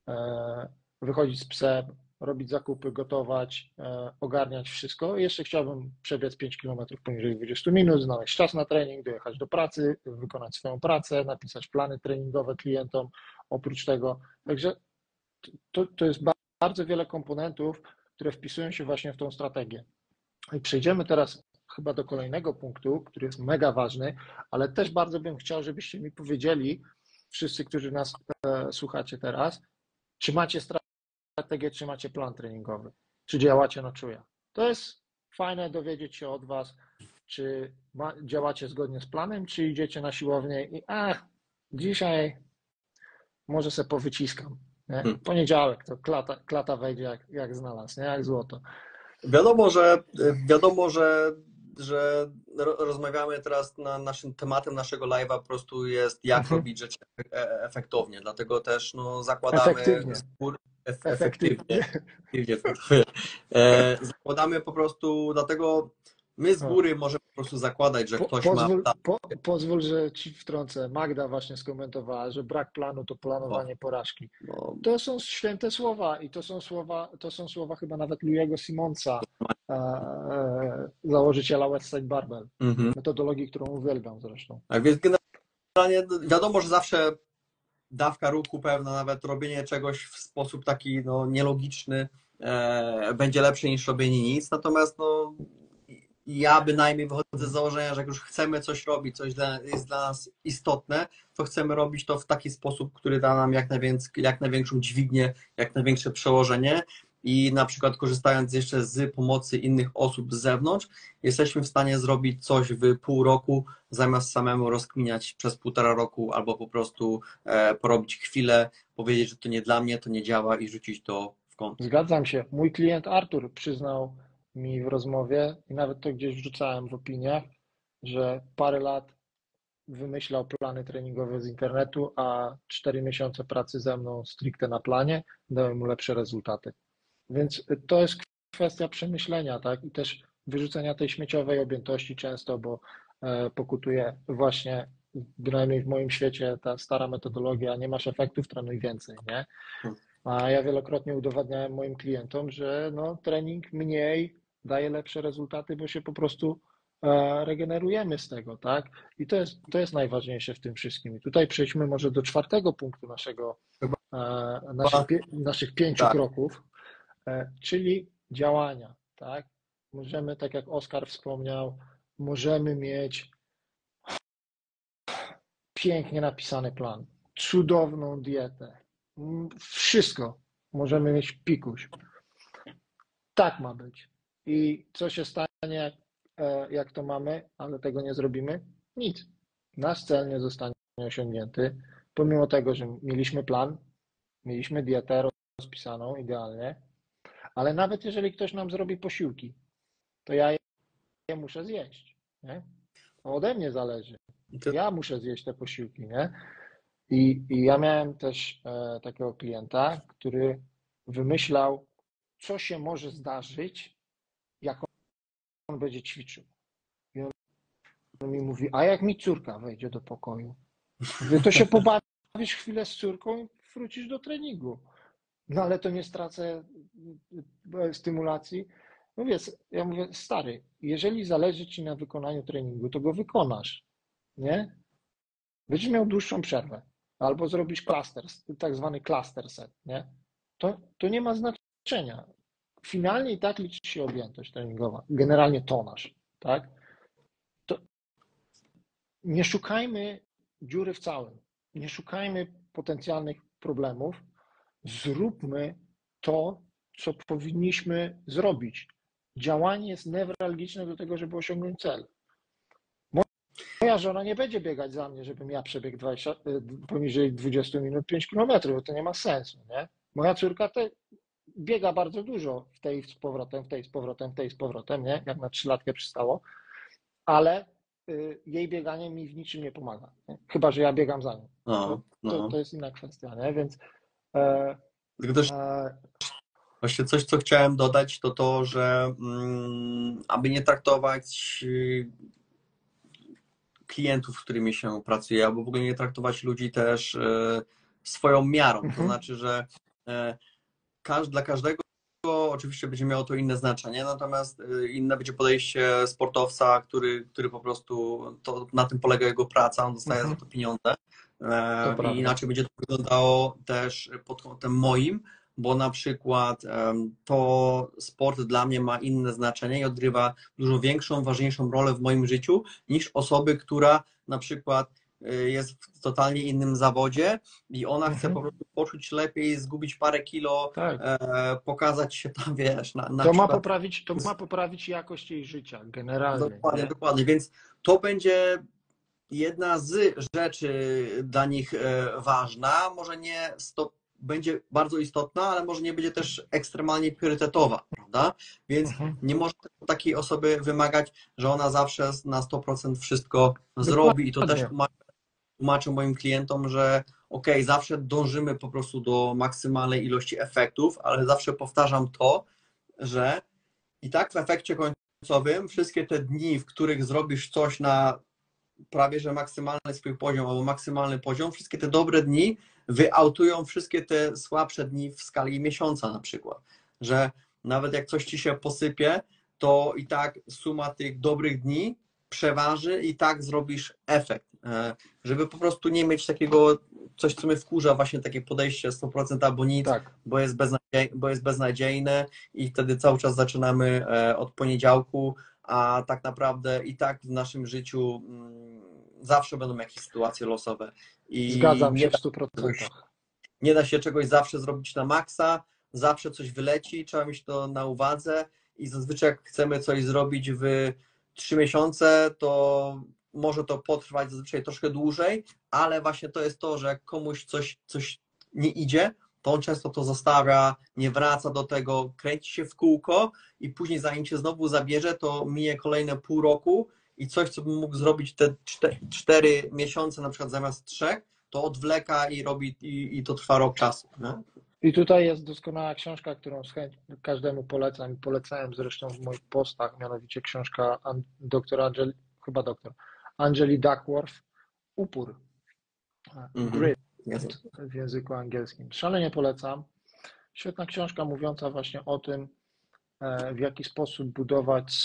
wychodzić z psem, robić zakupy, gotować, ogarniać wszystko. Jeszcze chciałbym przebiec pięć kilometrów poniżej dwudziestu minut, znaleźć czas na trening, dojechać do pracy, wykonać swoją pracę, napisać plany treningowe klientom. Oprócz tego, także to, to jest bardzo wiele komponentów, które wpisują się właśnie w tą strategię. I przejdziemy teraz chyba do kolejnego punktu, który jest mega ważny, ale też bardzo bym chciał, żebyście mi powiedzieli, wszyscy, którzy nas e, słuchacie teraz, czy macie strategię, czy macie plan treningowy, czy działacie na czuja. To jest fajne dowiedzieć się od was, czy ma, działacie zgodnie z planem, czy idziecie na siłownię i a, dzisiaj może se powyciskam. Nie? Poniedziałek to klata, klata wejdzie jak, jak znalazł, nie? Jak złoto. Wiadomo, że wiadomo, że, że rozmawiamy teraz na naszym tematem naszego live'a po prostu jest jak mhm. robić rzeczy efektownie, dlatego też no, zakładamy efektywnie. z góry ef, efektywnie. efektywnie. E, zakładamy po prostu, dlatego my z góry możemy po prostu zakładać, że po, ktoś pozwól, ma... Po, pozwól, że ci wtrącę. Magda właśnie skomentowała, że brak planu to planowanie porażki. No. To są święte słowa i to są słowa, to są słowa chyba nawet Louiego Simonsa, e, e, założyciela Westside Barbell, mhm. metodologii, którą uwielbiam zresztą. Tak więc generalnie wiadomo, że zawsze dawka ruchu pewna, nawet robienie czegoś w sposób taki no, nielogiczny e, będzie lepsze niż robienie nic, natomiast no ja bynajmniej wychodzę z założenia, że jak już chcemy coś robić, coś dla, jest dla nas istotne, to chcemy robić to w taki sposób, który da nam jak, jak największą dźwignię, jak największe przełożenie i na przykład korzystając jeszcze z pomocy innych osób z zewnątrz, jesteśmy w stanie zrobić coś w pół roku, zamiast samemu rozkminiać przez półtora roku albo po prostu e, porobić chwilę, powiedzieć, że to nie dla mnie, to nie działa i rzucić to w kąt. Zgadzam się. Mój klient Artur przyznał mi w rozmowie i nawet to gdzieś wrzucałem w opiniach, że parę lat wymyślał plany treningowe z internetu, a cztery miesiące pracy ze mną stricte na planie dały mu lepsze rezultaty. Więc to jest kwestia przemyślenia, tak? I też wyrzucenia tej śmieciowej objętości często, bo pokutuje właśnie, bynajmniej w moim świecie, ta stara metodologia, nie masz efektów, trenuj więcej, nie? A ja wielokrotnie udowadniałem moim klientom, że no, trening mniej daje lepsze rezultaty, bo się po prostu regenerujemy z tego, tak? I to jest, to jest najważniejsze w tym wszystkim. I tutaj przejdźmy może do czwartego punktu naszego, naszych, naszych pięciu tak. kroków, czyli działania, tak? Możemy, tak jak Oskar wspomniał, możemy mieć pięknie napisany plan, cudowną dietę, wszystko. Możemy mieć pikuś. Tak ma być. I co się stanie, jak to mamy, ale tego nie zrobimy? Nic. Nasz cel nie zostanie osiągnięty, pomimo tego, że mieliśmy plan, mieliśmy dietę rozpisaną idealnie, ale nawet jeżeli ktoś nam zrobi posiłki, to ja je muszę zjeść. Nie? To ode mnie zależy. Ja muszę zjeść te posiłki, nie? I, i ja miałem też e, takiego klienta, który wymyślał, co się może zdarzyć, jak on będzie ćwiczył. I on, on mi mówi, a jak mi córka wejdzie do pokoju? Mówię, to się pobawisz chwilę z córką i wrócisz do treningu. No ale to nie stracę stymulacji. Mówię, ja mówię, stary, jeżeli zależy ci na wykonaniu treningu, to go wykonasz, nie? Będziesz miał dłuższą przerwę, albo zrobisz cluster, tak zwany cluster set, nie? To, to nie ma znaczenia. Finalnie i tak liczy się objętość treningowa, generalnie tonaż, tak? To nie szukajmy dziury w całym, nie szukajmy potencjalnych problemów, zróbmy to, co powinniśmy zrobić. Działanie jest newralgiczne do tego, żeby osiągnąć cel. Moja żona nie będzie biegać za mnie, żebym ja przebiegł dwadzieścia, poniżej dwadzieścia minut pięć kilometrów, bo to nie ma sensu, nie? Moja córka te biega bardzo dużo w tej z powrotem, w tej z powrotem, w tej z powrotem, nie? Jak na trzylatkę przystało, ale y, jej bieganie mi w niczym nie pomaga, nie? Chyba że ja biegam za nią. No, To, no. to, to jest inna kwestia, nie? Więc e, Tylko też e, właśnie coś, co chciałem dodać, to to, że mm, aby nie traktować y, klientów, z którymi się pracuje, albo w ogóle nie traktować ludzi też y, swoją miarą. To mhm, znaczy, że y, każ, dla każdego oczywiście będzie miało to inne znaczenie, natomiast y, inne będzie podejście sportowca, który, który po prostu, to, na tym polega jego praca, on dostaje mhm, za to pieniądze. to E, I prawda. inaczej będzie to wyglądało też pod kątem moim, bo na przykład em, to sport dla mnie ma inne znaczenie i odgrywa dużo większą, ważniejszą rolę w moim życiu niż osoby, która na przykład y, jest w totalnie innym zawodzie i ona chce po Mhm, prostu poczuć lepiej, zgubić parę kilo, tak. e, pokazać się tam, wiesz, na, na To ma przykład. poprawić, to ma poprawić jakość jej życia, generalnie, Dokładnie, nie? dokładnie, więc to będzie jedna z rzeczy dla nich e, ważna, może nie sto, będzie bardzo istotna, ale może nie będzie też ekstremalnie priorytetowa, prawda? Więc Mhm, nie może od takiej osoby wymagać, że ona zawsze na sto procent wszystko zrobi i to też dokładnie. tłumaczę, tłumaczę moim klientom, że ok, zawsze dążymy po prostu do maksymalnej ilości efektów, ale zawsze powtarzam to, że i tak w efekcie końcowym wszystkie te dni, w których zrobisz coś na prawie że maksymalny swój poziom albo maksymalny poziom, wszystkie te dobre dni wyautują wszystkie te słabsze dni w skali miesiąca na przykład. Że nawet jak coś ci się posypie, to i tak suma tych dobrych dni przeważy i tak zrobisz efekt. Żeby po prostu nie mieć takiego, coś co mnie wkurza, właśnie takie podejście sto procent albo nic, Tak. bo jest, beznadziej, bo jest beznadziejne i wtedy cały czas zaczynamy od poniedziałku, a tak naprawdę i tak w naszym życiu zawsze będą jakieś sytuacje losowe i Zgadzam nie się w da, stu czegoś, procentach. nie da się czegoś zawsze zrobić na maksa, zawsze coś wyleci, trzeba mieć to na uwadze i zazwyczaj jak chcemy coś zrobić w trzy miesiące, to może to potrwać zazwyczaj troszkę dłużej, ale właśnie to jest to, że jak komuś coś, coś nie idzie, to on często to zostawia, nie wraca do tego, kręci się w kółko i później zanim się znowu zabierze, to mije kolejne pół roku i coś, co bym mógł zrobić te cztery miesiące na przykład zamiast trzech, to odwleka i robi i, i to trwa rok czasu. Nie? I tutaj jest doskonała książka, którą z chęcią każdemu polecam i polecałem zresztą w moich postach, mianowicie książka An- doktora Angeli, chyba doktor, Angeli Duckworth, Upór, Mhm. Grit Jest. w języku angielskim. Szalenie polecam. Świetna książka mówiąca właśnie o tym, e, w jaki sposób budować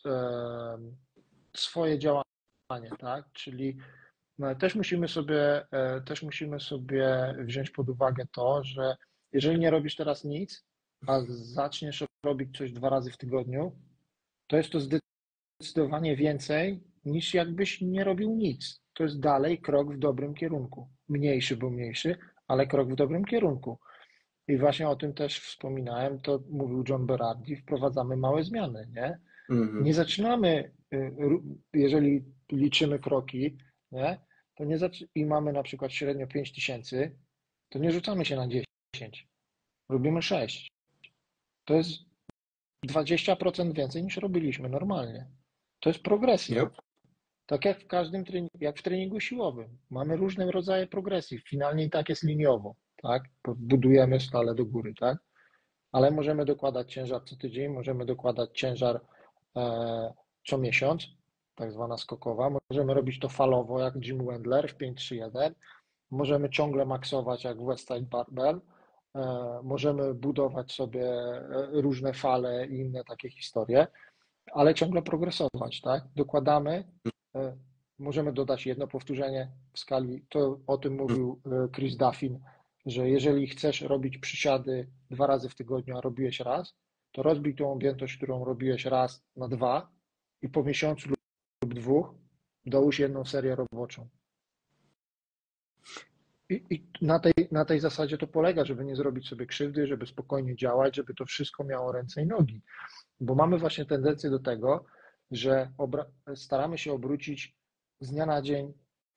e, swoje działanie, tak? Czyli no, też musimy sobie, e, też musimy sobie wziąć pod uwagę to, że jeżeli nie robisz teraz nic, a zaczniesz robić coś dwa razy w tygodniu, to jest to zdecydowanie więcej niż jakbyś nie robił nic. To jest dalej krok w dobrym kierunku. Mniejszy, bo mniejszy, ale krok w dobrym kierunku. I właśnie o tym też wspominałem, to mówił John Berardi, wprowadzamy małe zmiany, nie? Mhm. Nie zaczynamy, y, jeżeli liczymy kroki, nie? To nie zac- i mamy na przykład średnio pięć tysięcy, to nie rzucamy się na dziesięć, robimy sześć. To jest dwadzieścia procent więcej niż robiliśmy normalnie. To jest progresja. Yep. Tak jak w każdym treningu, jak w treningu siłowym. Mamy różne rodzaje progresji. Finalnie i tak jest liniowo, tak? Budujemy stale do góry, tak? Ale możemy dokładać ciężar co tydzień, możemy dokładać ciężar e, co miesiąc, tak zwana skokowa. Możemy robić to falowo, jak Jim Wendler w pięć trzy jeden. Możemy ciągle maksować, jak Westside Barbell. E, możemy budować sobie e, różne fale i inne takie historie, ale ciągle progresować, tak? Dokładamy, e, możemy dodać jedno powtórzenie w skali, to o tym mówił Chris Duffin, że jeżeli chcesz robić przysiady dwa razy w tygodniu, a robiłeś raz, to rozbij tą objętość, którą robiłeś raz na dwa i po miesiącu lub dwóch dołóż jedną serię roboczą. I, i na, tej, na tej zasadzie to polega, żeby nie zrobić sobie krzywdy, żeby spokojnie działać, żeby to wszystko miało ręce i nogi. Bo mamy właśnie tendencję do tego, że staramy się obrócić z dnia na dzień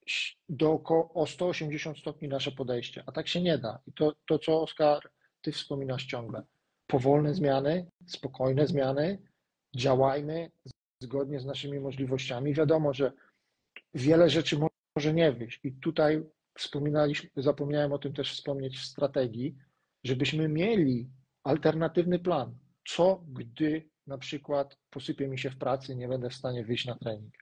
dookoła o sto osiemdziesiąt stopni nasze podejście, a tak się nie da. I to, to co Oskar, ty wspominasz ciągle. Powolne zmiany, spokojne zmiany, działajmy zgodnie z naszymi możliwościami. Wiadomo, że wiele rzeczy może nie wyjść i tutaj wspominaliśmy, zapomniałem o tym też wspomnieć w strategii, żebyśmy mieli alternatywny plan. Co gdy na przykład posypie mi się w pracy, nie będę w stanie wyjść na trening.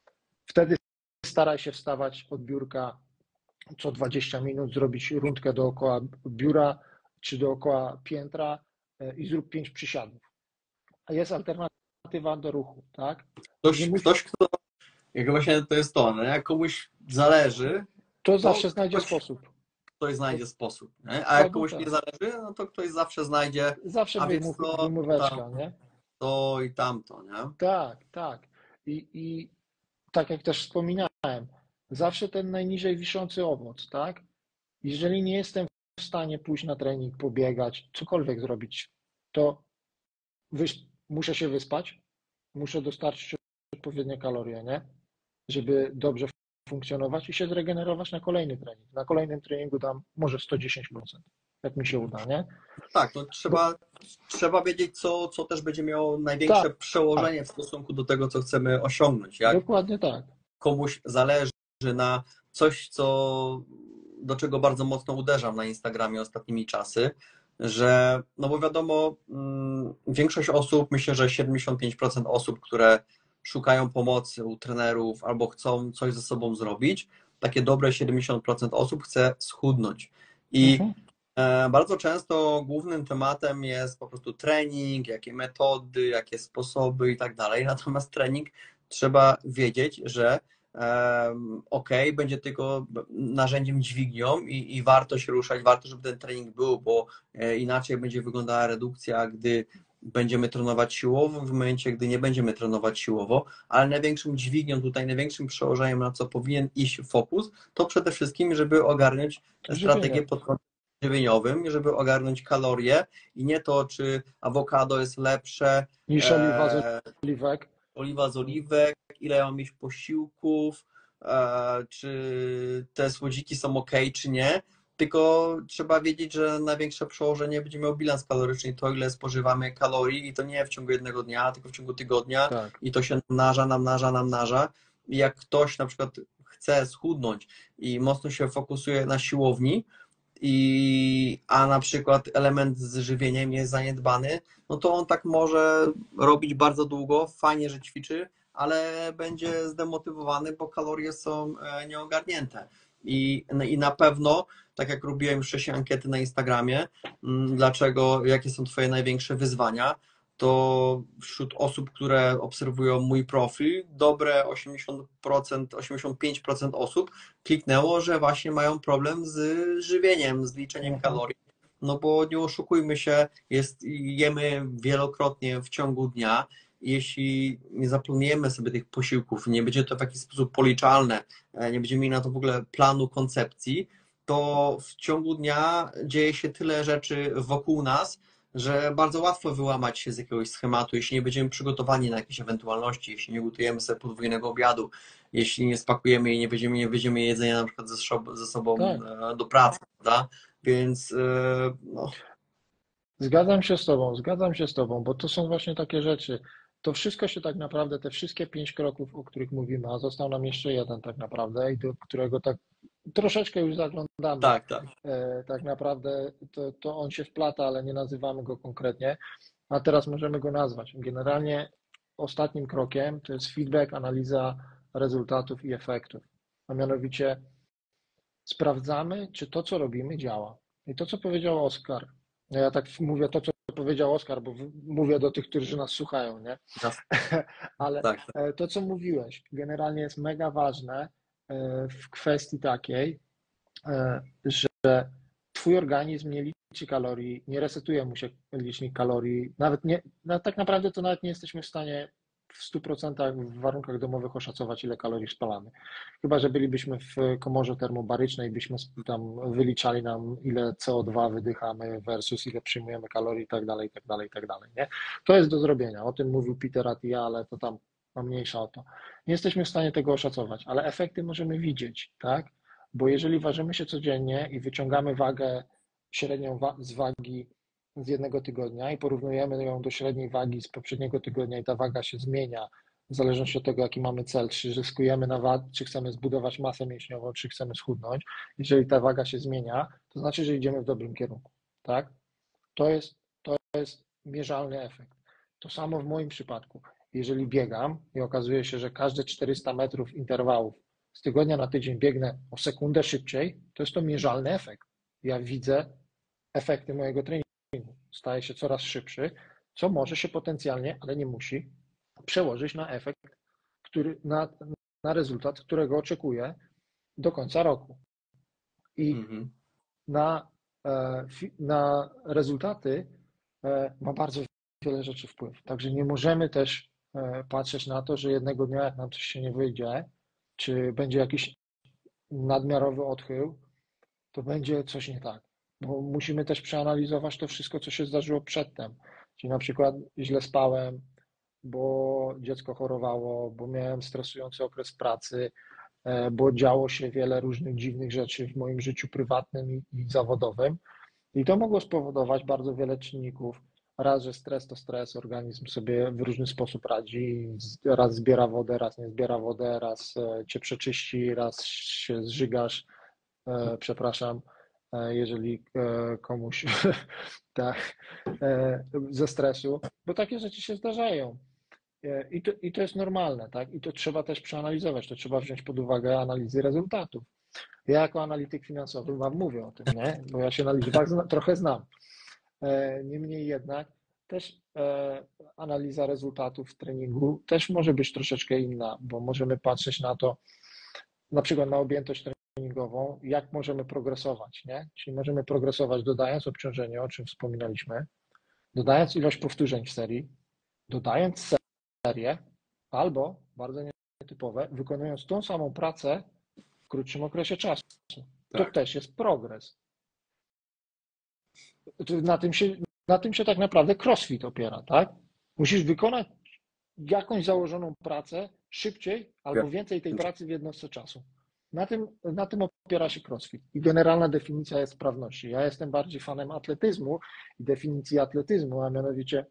Wtedy staraj się wstawać od biurka co dwadzieścia minut, zrobić rundkę dookoła biura czy dookoła piętra i zrób pięć przysiadów. A jest alternatywa do ruchu, tak? Ktoś, musi... ktoś kto, jak właśnie to jest to, no, jak komuś zależy, to, to zawsze znajdzie ktoś, sposób. Ktoś znajdzie sposób, nie? A jak komuś tak. nie zależy, no to ktoś zawsze znajdzie. Zawsze a wymów, to, wymóweczka, tam, nie? To i tamto, nie? Tak, tak. I, I tak jak też wspominałem, zawsze ten najniżej wiszący owoc, tak? Jeżeli nie jestem w stanie pójść na trening, pobiegać, cokolwiek zrobić, to wyś- muszę się wyspać, muszę dostarczyć odpowiednie kalorie, nie? Żeby dobrze funkcjonować i się zregenerować na kolejny trening. Na kolejnym treningu dam może sto dziesięć procent, jak mi się uda, nie? Tak, no trzeba, Bo... trzeba wiedzieć, co, co też będzie miało największe tak, przełożenie tak. w stosunku do tego, co chcemy osiągnąć. Jak Dokładnie tak. Komuś zależy na coś, co, do czego bardzo mocno uderzam na Instagramie ostatnimi czasy, że, no bo wiadomo, większość osób, myślę, że siedemdziesiąt pięć procent osób, które szukają pomocy u trenerów albo chcą coś ze sobą zrobić, takie dobre siedemdziesiąt procent osób chce schudnąć. I mhm. bardzo często głównym tematem jest po prostu trening, jakie metody, jakie sposoby i tak dalej. Natomiast trening trzeba wiedzieć, że um, ok, będzie tylko narzędziem, dźwignią i, i warto się ruszać, warto, żeby ten trening był, bo e, inaczej będzie wyglądała redukcja, gdy będziemy trenować siłowo, w momencie, gdy nie będziemy trenować siłowo, ale największym dźwignią tutaj, największym przełożeniem, na co powinien iść fokus, to przede wszystkim, żeby ogarnąć strategię pod kątem żywieniowym, żeby ogarnąć kalorie i nie to, czy awokado jest lepsze niż oliwa z oliwek, oliwa z oliwek, ile ja mam mieć posiłków, e, czy te słodziki są ok, czy nie, tylko trzeba wiedzieć, że największe przełożenie będzie miał bilans kaloryczny, to ile spożywamy kalorii i to nie w ciągu jednego dnia, tylko w ciągu tygodnia tak. I to się namnaża, namnaża, namnaża i jak ktoś na przykład chce schudnąć i mocno się fokusuje na siłowni, I, a na przykład element z żywieniem jest zaniedbany, no to on tak może robić bardzo długo, fajnie, że ćwiczy, ale będzie zdemotywowany, bo kalorie są nieogarnięte. I, i na pewno, tak jak robiłem już wcześniej ankiety na Instagramie, dlaczego, jakie są Twoje największe wyzwania, to wśród osób, które obserwują mój profil, dobre osiemdziesiąt procent, osiemdziesiąt pięć procent osób kliknęło, że właśnie mają problem z żywieniem, z liczeniem kalorii. No bo nie oszukujmy się, jest, jemy wielokrotnie w ciągu dnia. Jeśli nie zaplanujemy sobie tych posiłków, nie będzie to w jakiś sposób policzalne, nie będziemy mieli na to w ogóle planu, koncepcji, to w ciągu dnia dzieje się tyle rzeczy wokół nas, że bardzo łatwo wyłamać się z jakiegoś schematu, jeśli nie będziemy przygotowani na jakieś ewentualności, jeśli nie gotujemy sobie podwójnego obiadu, jeśli nie spakujemy i nie będziemy, nie będziemy jedzenia na przykład ze, ze sobą tak. do pracy, prawda? Więc no. Zgadzam się z Tobą, zgadzam się z Tobą, bo to są właśnie takie rzeczy. To wszystko się tak naprawdę, te wszystkie pięć kroków, o których mówimy, a został nam jeszcze jeden tak naprawdę i do którego tak troszeczkę już zaglądamy. Tak, tak. E, tak naprawdę to, to on się wplata, ale nie nazywamy go konkretnie, a teraz możemy go nazwać. Generalnie ostatnim krokiem to jest feedback, analiza rezultatów i efektów, a mianowicie sprawdzamy, czy to, co robimy, działa. I to, co powiedział Oskar, ja tak mówię to, co powiedział Oskar, bo mówię do tych, którzy nas słuchają, nie? Ale Tak, to, co mówiłeś, generalnie jest mega ważne w kwestii takiej, że twój organizm nie liczy kalorii, nie resetuje mu się licznik kalorii, nawet nie, no tak naprawdę to nawet nie jesteśmy w stanie w stu procentach w warunkach domowych oszacować, ile kalorii spalamy. Chyba że bylibyśmy w komorze termobarycznej, byśmy tam wyliczali nam, ile C O dwa wydychamy versus ile przyjmujemy kalorii i tak dalej, i tak dalej, i tak dalej, nie? To jest do zrobienia, o tym mówił Peter Attia, ale to tam ma mniejsza o to. Nie jesteśmy w stanie tego oszacować, ale efekty możemy widzieć, tak? Bo jeżeli ważymy się codziennie i wyciągamy wagę średnią wa z wagi z jednego tygodnia i porównujemy ją do średniej wagi z poprzedniego tygodnia i ta waga się zmienia w zależności od tego, jaki mamy cel, czy zyskujemy na wadze, czy chcemy zbudować masę mięśniową, czy chcemy schudnąć. Jeżeli ta waga się zmienia, to znaczy, że idziemy w dobrym kierunku, tak? To jest, to jest mierzalny efekt. To samo w moim przypadku. Jeżeli biegam i okazuje się, że każde czterysta metrów interwałów z tygodnia na tydzień biegnę o sekundę szybciej, to jest to mierzalny efekt. Ja widzę efekty mojego treningu. Staje się coraz szybszy, co może się potencjalnie, ale nie musi, przełożyć na efekt, który, na, na rezultat, którego oczekuję do końca roku. I mhm. na, na rezultaty ma bardzo wiele rzeczy wpływ. Także nie możemy też patrzeć na to, że jednego dnia, jak nam coś się nie wyjdzie, czy będzie jakiś nadmiarowy odchył, to będzie coś nie tak. Bo musimy też przeanalizować to wszystko, co się zdarzyło przedtem. Czyli na przykład źle spałem, bo dziecko chorowało, bo miałem stresujący okres pracy, bo działo się wiele różnych dziwnych rzeczy w moim życiu prywatnym i, i zawodowym. I to mogło spowodować bardzo wiele czynników. Raz, że stres to stres, organizm sobie w różny sposób radzi, raz zbiera wodę, raz nie zbiera wodę, raz cię przeczyści, raz się zżygasz, e, przepraszam, e, jeżeli e, komuś tak, e, ze stresu, bo takie rzeczy się zdarzają. E, I to, I to jest normalne, tak? I to trzeba też przeanalizować, to trzeba wziąć pod uwagę analizy rezultatów. Ja jako analityk finansowy wam mówię o tym, nie? Bo ja się na liczbach zna, trochę znam. Niemniej jednak też analiza rezultatów w treningu też może być troszeczkę inna, bo możemy patrzeć na to, na przykład na objętość treningową, jak możemy progresować, nie? Czyli możemy progresować dodając obciążenie, o czym wspominaliśmy, dodając ilość powtórzeń w serii, dodając serię, albo, bardzo nietypowe, wykonując tą samą pracę w krótszym okresie czasu. To tak. Też jest progres. Na tym, się, na tym się tak naprawdę crossfit opiera, tak? Musisz wykonać jakąś założoną pracę szybciej albo więcej tej pracy w jednostce czasu. Na tym, na tym opiera się crossfit. I generalna definicja jest sprawności. Ja jestem bardziej fanem atletyzmu i definicji atletyzmu, a mianowicie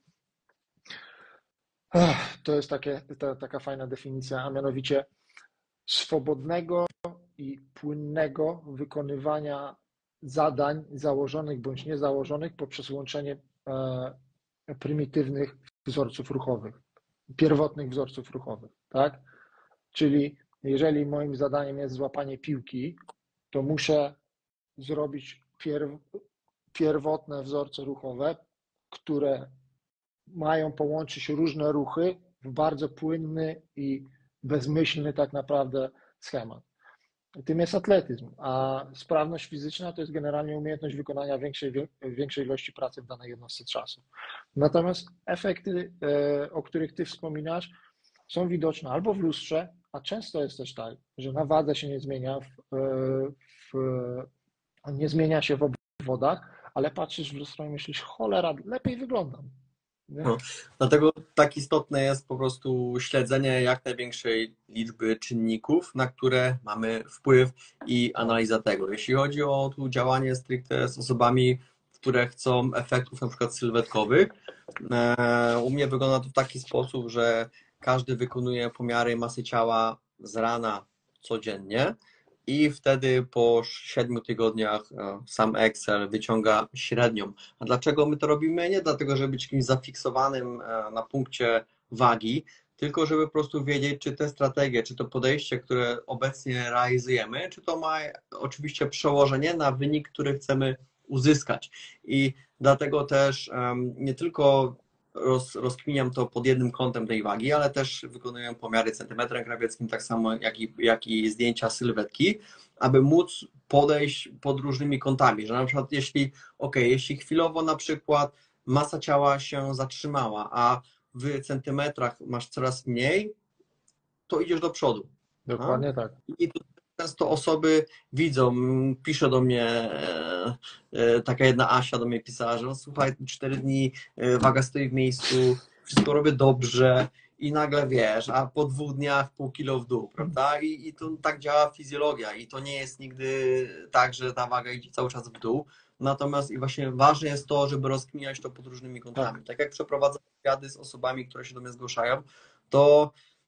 to jest takie, ta, taka fajna definicja, a mianowicie swobodnego i płynnego wykonywania zadań założonych bądź niezałożonych poprzez łączenie e, prymitywnych wzorców ruchowych, pierwotnych wzorców ruchowych, tak? Czyli jeżeli moim zadaniem jest złapanie piłki, to muszę zrobić pierw, pierwotne wzorce ruchowe, które mają połączyć różne ruchy w bardzo płynny i bezmyślny tak naprawdę schemat. Tym jest atletyzm, a sprawność fizyczna to jest generalnie umiejętność wykonania większej, większej ilości pracy w danej jednostce czasu. Natomiast efekty, o których Ty wspominasz, są widoczne albo w lustrze, a często jest też tak, że na wadze się nie zmienia, w, w, nie zmienia się w obwodach, ale patrzysz w lustro i myślisz, cholera, lepiej wyglądam. No, dlatego tak istotne jest po prostu śledzenie jak największej liczby czynników, na które mamy wpływ i analiza tego. Jeśli chodzi o tu działanie stricte z osobami, które chcą efektów na przykład sylwetkowych, u mnie wygląda to w taki sposób, że każdy wykonuje pomiary masy ciała z rana codziennie i wtedy po siedmiu tygodniach sam Excel wyciąga średnią. A dlaczego my to robimy? Nie dlatego, żeby być kimś zafiksowanym na punkcie wagi, tylko żeby po prostu wiedzieć, czy te strategie, czy to podejście, które obecnie realizujemy, czy to ma oczywiście przełożenie na wynik, który chcemy uzyskać. I dlatego też um, nie tylko roz, rozkminiam to pod jednym kątem tej wagi, ale też wykonuję pomiary centymetrem krawieckim, tak samo jak i, jak i zdjęcia sylwetki, aby móc podejść pod różnymi kątami, że na przykład jeśli, ok, jeśli chwilowo na przykład masa ciała się zatrzymała, a w centymetrach masz coraz mniej, to idziesz do przodu. A? Dokładnie tak. I to często osoby widzą, pisze do mnie, e, e, taka jedna Asia do mnie pisała, że no, słuchaj, cztery dni e, waga stoi w miejscu, wszystko robię dobrze i nagle wiesz, a po dwóch dniach pół kilo w dół, prawda? I, i to tak działa fizjologia i to nie jest nigdy tak, że ta waga idzie cały czas w dół. Natomiast i właśnie ważne jest to, żeby rozkminiać to pod różnymi kątami. Tak, tak jak przeprowadzam wywiady z osobami, które się do mnie zgłaszają, to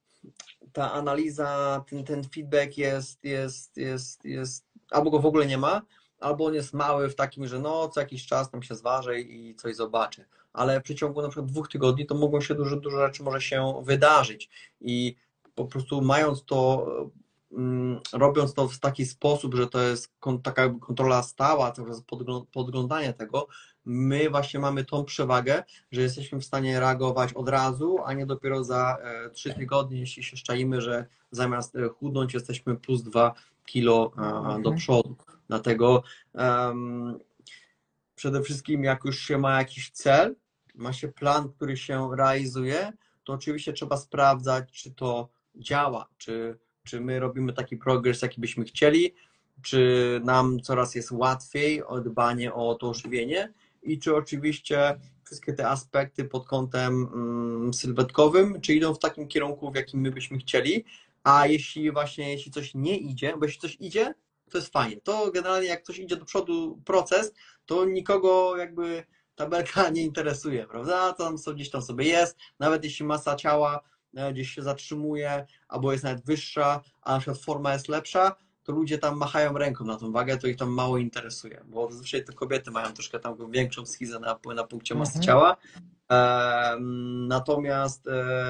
ta analiza, ten, ten feedback jest, jest, jest, jest, albo go w ogóle nie ma, albo on jest mały w takim, że no co jakiś czas tam się zważy i coś zobaczy. Ale w przeciągu na przykład dwóch tygodni to mogą się dużo, dużo rzeczy może się wydarzyć i po prostu mając to, robiąc to w taki sposób, że to jest taka kontrola stała, to jest podglądanie tego, my właśnie mamy tą przewagę, że jesteśmy w stanie reagować od razu, a nie dopiero za trzy tygodnie, jeśli się szczaimy, że zamiast chudnąć jesteśmy plus dwa kilo do przodu. Dlatego um, przede wszystkim jak już się ma jakiś cel, ma się plan, który się realizuje, to oczywiście trzeba sprawdzać, czy to działa, czy, czy my robimy taki progres, jaki byśmy chcieli, czy nam coraz jest łatwiej o dbanie o to żywienie i czy oczywiście wszystkie te aspekty pod kątem mm, sylwetkowym, czy idą w takim kierunku, w jakim my byśmy chcieli, a jeśli właśnie, jeśli coś nie idzie, bo jeśli coś idzie, to jest fajnie. To generalnie jak coś idzie do przodu proces, to nikogo jakby tabelka nie interesuje, prawda? To tam gdzieś tam sobie jest, nawet jeśli masa ciała gdzieś się zatrzymuje, albo jest nawet wyższa, a na przykład forma jest lepsza, to ludzie tam machają ręką na tą wagę, to ich tam mało interesuje, bo zazwyczaj to kobiety mają troszkę tam większą schizę na, na punkcie masy Mhm. ciała. E, natomiast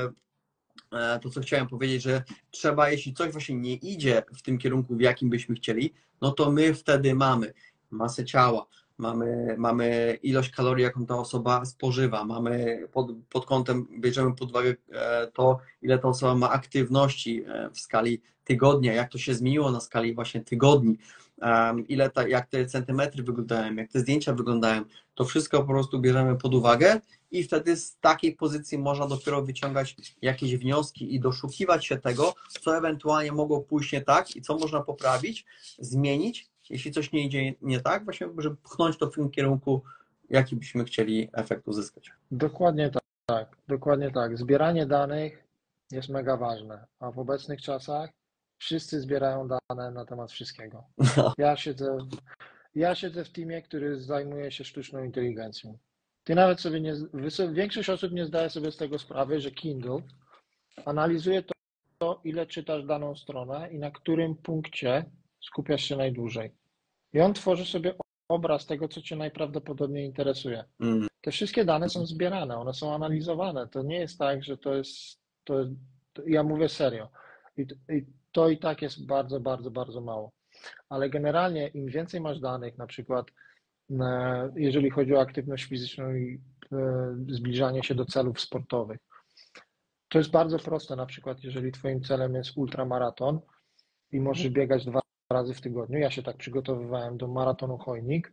e, to, co chciałem powiedzieć, że trzeba, jeśli coś właśnie nie idzie w tym kierunku, w jakim byśmy chcieli, no to my wtedy mamy masę ciała, mamy, mamy ilość kalorii, jaką ta osoba spożywa, mamy pod, pod kątem, bierzemy pod uwagę to, ile ta osoba ma aktywności w skali tygodnia, jak to się zmieniło na skali właśnie tygodni, ile ta, jak te centymetry wyglądają, jak te zdjęcia wyglądają, to wszystko po prostu bierzemy pod uwagę i wtedy z takiej pozycji można dopiero wyciągać jakieś wnioski i doszukiwać się tego, co ewentualnie mogło pójść nie tak i co można poprawić, zmienić, jeśli coś nie idzie nie tak, właśnie, żeby pchnąć to w tym kierunku, jaki byśmy chcieli efekt uzyskać. Dokładnie tak, tak, dokładnie tak. Zbieranie danych jest mega ważne, a w obecnych czasach wszyscy zbierają dane na temat wszystkiego. No. Ja siedzę, ja siedzę w teamie, który zajmuje się sztuczną inteligencją. Ty nawet sobie nie, większość osób nie zdaje sobie z tego sprawy, że Kindle analizuje to, to, ile czytasz daną stronę i na którym punkcie skupiasz się najdłużej. I on tworzy sobie obraz tego, co cię najprawdopodobniej interesuje. Mm. Te wszystkie dane są zbierane, one są analizowane. To nie jest tak, że to jest, to, to ja mówię serio. I, I to i tak jest bardzo, bardzo, bardzo mało. Ale generalnie im więcej masz danych, na przykład jeżeli chodzi o aktywność fizyczną i zbliżanie się do celów sportowych, to jest bardzo proste. Na przykład jeżeli twoim celem jest ultramaraton i możesz biegać dwa razy w tygodniu, ja się tak przygotowywałem do maratonu Chojnik,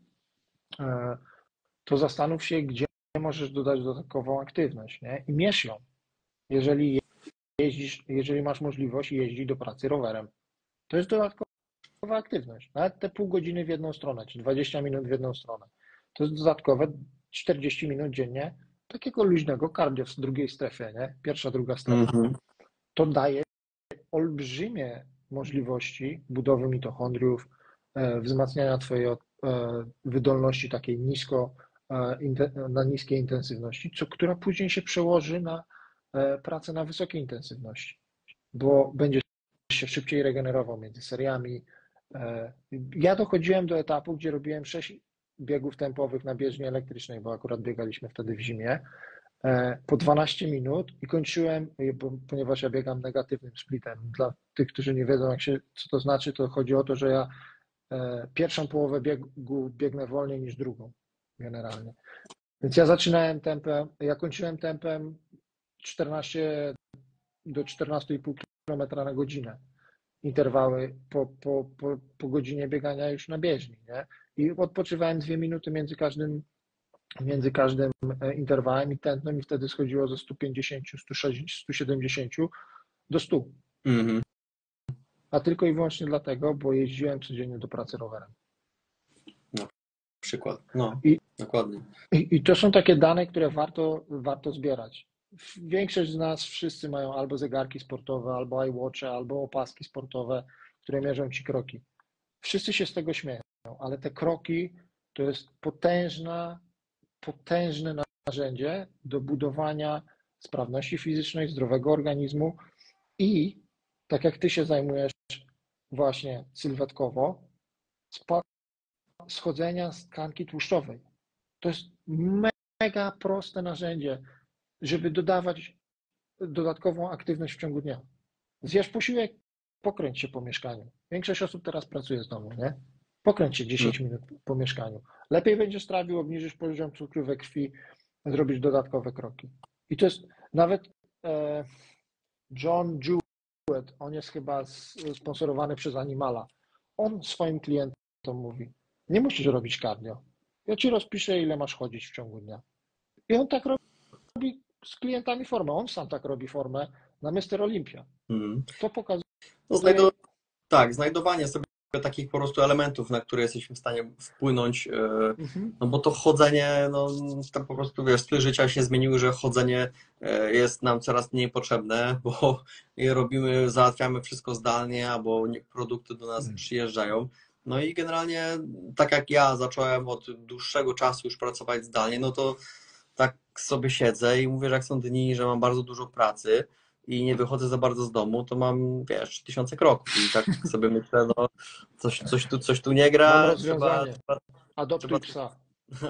to zastanów się, gdzie możesz dodać dodatkową aktywność, nie? I mierz ją. Jeżeli jeździsz, jeżeli masz możliwość jeździć do pracy rowerem, to jest dodatkowa aktywność. Nawet te pół godziny w jedną stronę, czy dwadzieścia minut w jedną stronę, to jest dodatkowe czterdzieści minut dziennie takiego luźnego cardio w drugiej strefie, nie? Pierwsza, druga strefa. Mm-hmm. To daje olbrzymie możliwości budowy mitochondriów, wzmacniania twojej wydolności takiej nisko, na niskiej intensywności, co, która później się przełoży na pracę na wysokiej intensywności, bo będziesz się szybciej regenerował między seriami. Ja dochodziłem do etapu, gdzie robiłem sześć biegów tempowych na bieżni elektrycznej, bo akurat biegaliśmy wtedy w zimie, po dwanaście minut i kończyłem, ponieważ ja biegam negatywnym splitem. Dla tych, którzy nie wiedzą, jak się, co to znaczy, to chodzi o to, że ja pierwszą połowę biegu biegnę wolniej niż drugą generalnie. Więc ja zaczynałem tempem, ja kończyłem tempem czternaście do czternastu i pół kilometra na godzinę. Interwały po, po, po, po godzinie biegania już na bieżni, nie? I odpoczywałem dwie minuty między każdym, między każdym interwałem i tętnem i wtedy schodziło ze stu pięćdziesięciu, stu sześćdziesięciu, stu siedemdziesięciu do stu. Mhm. A tylko i wyłącznie dlatego, bo jeździłem codziennie do pracy rowerem. No, przykład. No, I, dokładnie. i, I to są takie dane, które warto, warto zbierać. Większość z nas, wszyscy mają albo zegarki sportowe, albo iWatche, albo opaski sportowe, które mierzą ci kroki. Wszyscy się z tego śmieją, ale te kroki to jest potężna, potężne narzędzie do budowania sprawności fizycznej, zdrowego organizmu i tak jak ty się zajmujesz właśnie sylwetkowo, schodzenia z tkanki tłuszczowej. To jest mega proste narzędzie, żeby dodawać dodatkową aktywność w ciągu dnia. Zjesz posiłek, pokręć się po mieszkaniu. Większość osób teraz pracuje z domu, nie? Pokręć się dziesięć minut po mieszkaniu. Lepiej będziesz trawił, obniżysz poziom cukru we krwi, zrobisz dodatkowe kroki. I to jest nawet e, John Jewett, on jest chyba sponsorowany przez Animala. On swoim klientom mówi, nie musisz robić cardio. Ja ci rozpiszę, ile masz chodzić w ciągu dnia. I on tak robi z klientami formę. On sam tak robi formę na mister Olympia. Mhm. To pokazuje. No, znajdo... Tak, znajdowanie sobie takich po prostu elementów, na które jesteśmy w stanie wpłynąć, Mhm. no bo to chodzenie, no to po prostu wiesz, styl życia się zmieniły, że chodzenie jest nam coraz mniej potrzebne, bo je robimy, załatwiamy wszystko zdalnie, albo produkty do nas przyjeżdżają. No i generalnie tak jak ja zacząłem od dłuższego czasu już pracować zdalnie, no to tak sobie siedzę i mówię, że jak są dni, że mam bardzo dużo pracy i nie wychodzę za bardzo z domu, to mam, wiesz, tysiące kroków i tak sobie myślę, no coś, coś, tu, coś tu nie gra. Mam rozwiązanie. Trzeba, Adoptuj trzeba... psa.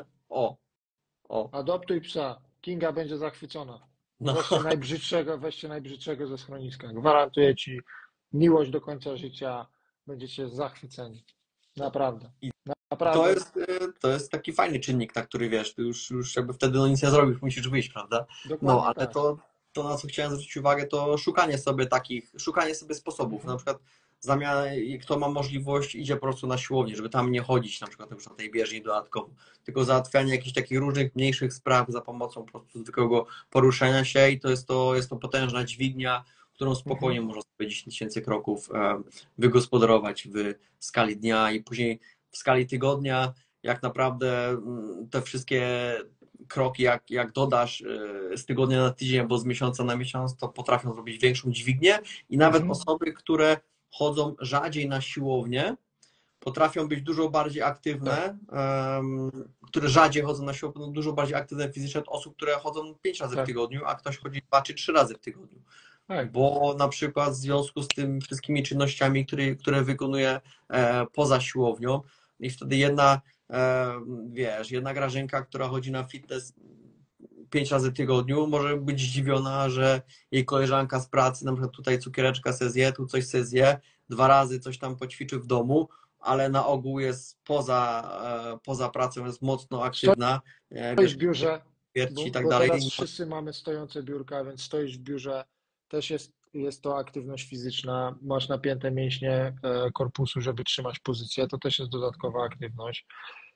O, o. Adoptuj psa. Kinga będzie zachwycona. No. Weźcie najbrzydszego, weźcie najbrzydszego ze schroniska. Gwarantuję ci miłość do końca życia. Będziecie zachwyceni. Naprawdę. Naprawdę. To jest, to jest taki fajny czynnik, na który wiesz, ty już, już jakby wtedy no nic nie zrobisz, musisz wyjść, prawda? Dokładnie no, ale tak. to, to, na co chciałem zwrócić uwagę, to szukanie sobie takich, szukanie sobie sposobów. Mhm. Na przykład zamiast, kto ma możliwość, idzie po prostu na siłownię, żeby tam nie chodzić, na przykład już na tej bieżni dodatkowo, tylko załatwianie jakichś takich różnych mniejszych spraw za pomocą po prostu zwykłego poruszenia się i to jest to, jest to potężna dźwignia, którą spokojnie mhm. można sobie dziesięć tysięcy kroków wygospodarować w skali dnia i później w skali tygodnia, jak naprawdę te wszystkie kroki, jak, jak dodasz z tygodnia na tydzień albo z miesiąca na miesiąc, to potrafią zrobić większą dźwignię i nawet mhm. osoby, które chodzą rzadziej na siłownię, potrafią być dużo bardziej aktywne, tak. um, które rzadziej chodzą na siłownię, dużo bardziej aktywne fizycznie od osób, które chodzą pięć razy tak. w tygodniu, a ktoś chodzi dwa czy trzy razy w tygodniu. Tak. Bo na przykład w związku z tym wszystkimi czynnościami, które, które wykonuje e, poza siłownią, i wtedy jedna, e, wiesz, jedna Grażynka, która chodzi na fitness pięć razy w tygodniu, może być zdziwiona, że jej koleżanka z pracy, na przykład tutaj cukiereczka se zje, tu coś se zje, dwa razy coś tam poćwiczy w domu, ale na ogół jest poza, e, poza pracą, jest mocno aktywna. Stoisz w biurze, bo, i tak bo dalej. Teraz wszyscy mamy stojące biurka, więc stoisz w biurze, też jest, jest to aktywność fizyczna, masz napięte mięśnie korpusu, żeby trzymać pozycję, to też jest dodatkowa aktywność.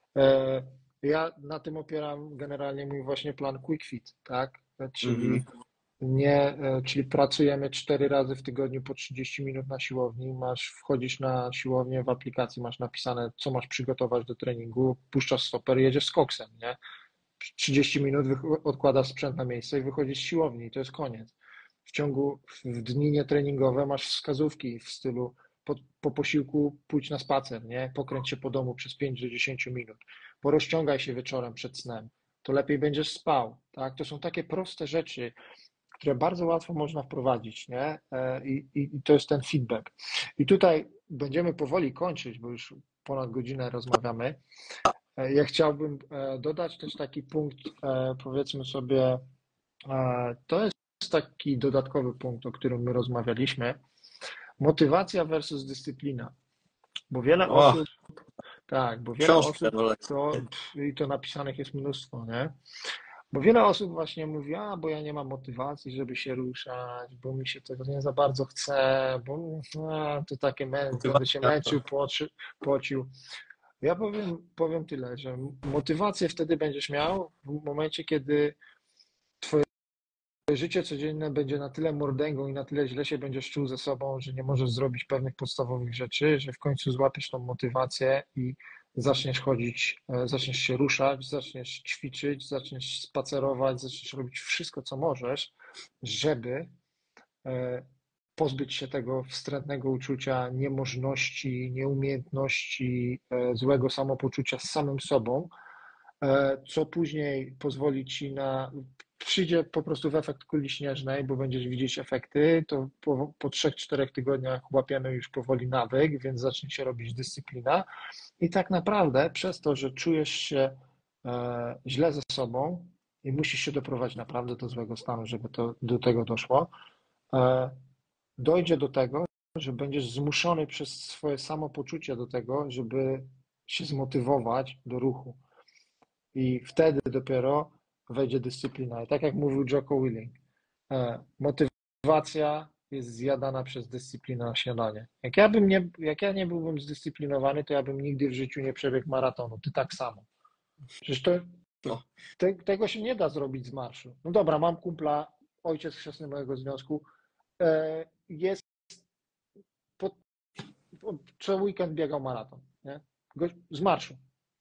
Ja na tym opieram generalnie mój właśnie plan Quick Fit, tak? Czyli mm-hmm. nie, czyli pracujemy cztery razy w tygodniu po trzydzieści minut na siłowni, masz, wchodzisz na siłownię, w aplikacji masz napisane, co masz przygotować do treningu, puszczasz stoper, jedziesz z koksem, nie? trzydzieści minut odkładasz sprzęt na miejsce i wychodzisz z siłowni i to jest koniec. W ciągu, w dni nietreningowe masz wskazówki w stylu po, po posiłku pójdź na spacer, nie? Pokręć się po domu przez pięć do dziesięciu minut, porozciągaj się wieczorem przed snem, to lepiej będziesz spał, tak? To są takie proste rzeczy, które bardzo łatwo można wprowadzić, nie? I, i, i to jest ten feedback. I tutaj będziemy powoli kończyć, bo już ponad godzinę rozmawiamy. Ja chciałbym dodać też taki punkt, powiedzmy sobie, to jest taki dodatkowy punkt, o którym my rozmawialiśmy. Motywacja versus dyscyplina. Bo wiele oh. osób, Tak, bo wiele Książkę, osób no, to, pff, i to napisanych jest mnóstwo, nie? Bo wiele osób właśnie mówi, a bo ja nie mam motywacji, żeby się ruszać, bo mi się tego nie za bardzo chce, bo a, to takie mę będę się motywacja. męczył, płaczy, płacił. Ja powiem, powiem tyle, że motywację wtedy będziesz miał w momencie, kiedy twoje życie codzienne będzie na tyle mordęgą i na tyle źle się będziesz czuł ze sobą, że nie możesz zrobić pewnych podstawowych rzeczy, że w końcu złapiesz tą motywację i zaczniesz chodzić, e, zaczniesz się ruszać, zaczniesz ćwiczyć, zaczniesz spacerować, zaczniesz robić wszystko, co możesz, żeby e, pozbyć się tego wstrętnego uczucia niemożności, nieumiejętności, e, złego samopoczucia z samym sobą, e, co później pozwoli ci na, przyjdzie po prostu w efekt kuli śnieżnej, bo będziesz widzieć efekty, to po, po trzech, czterech tygodniach łapiemy już powoli nawyk, więc zacznie się robić dyscyplina i tak naprawdę przez to, że czujesz się e, źle ze sobą i musisz się doprowadzić naprawdę do złego stanu, żeby to, do tego doszło, e, dojdzie do tego, że będziesz zmuszony przez swoje samopoczucie do tego, żeby się zmotywować do ruchu. I wtedy dopiero wejdzie dyscyplina. I tak jak mówił Jocko Willing, e, motywacja jest zjadana przez dyscyplinę na śniadanie. Jak ja bym nie, jak ja nie byłbym zdyscyplinowany, to ja bym nigdy w życiu nie przebiegł maratonu. Ty tak samo. Przecież to, No. te, tego się nie da zrobić z marszu. No dobra, mam kumpla, ojciec chrzestny mojego związku, e, jest po, po, co weekend biegał maraton, nie? Gość z marszu.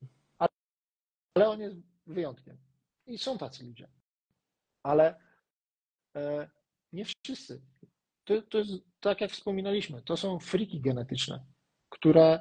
Ale on jest wyjątkiem. I są tacy ludzie. Ale e, nie wszyscy. To, to jest tak, jak wspominaliśmy, to są friki genetyczne, które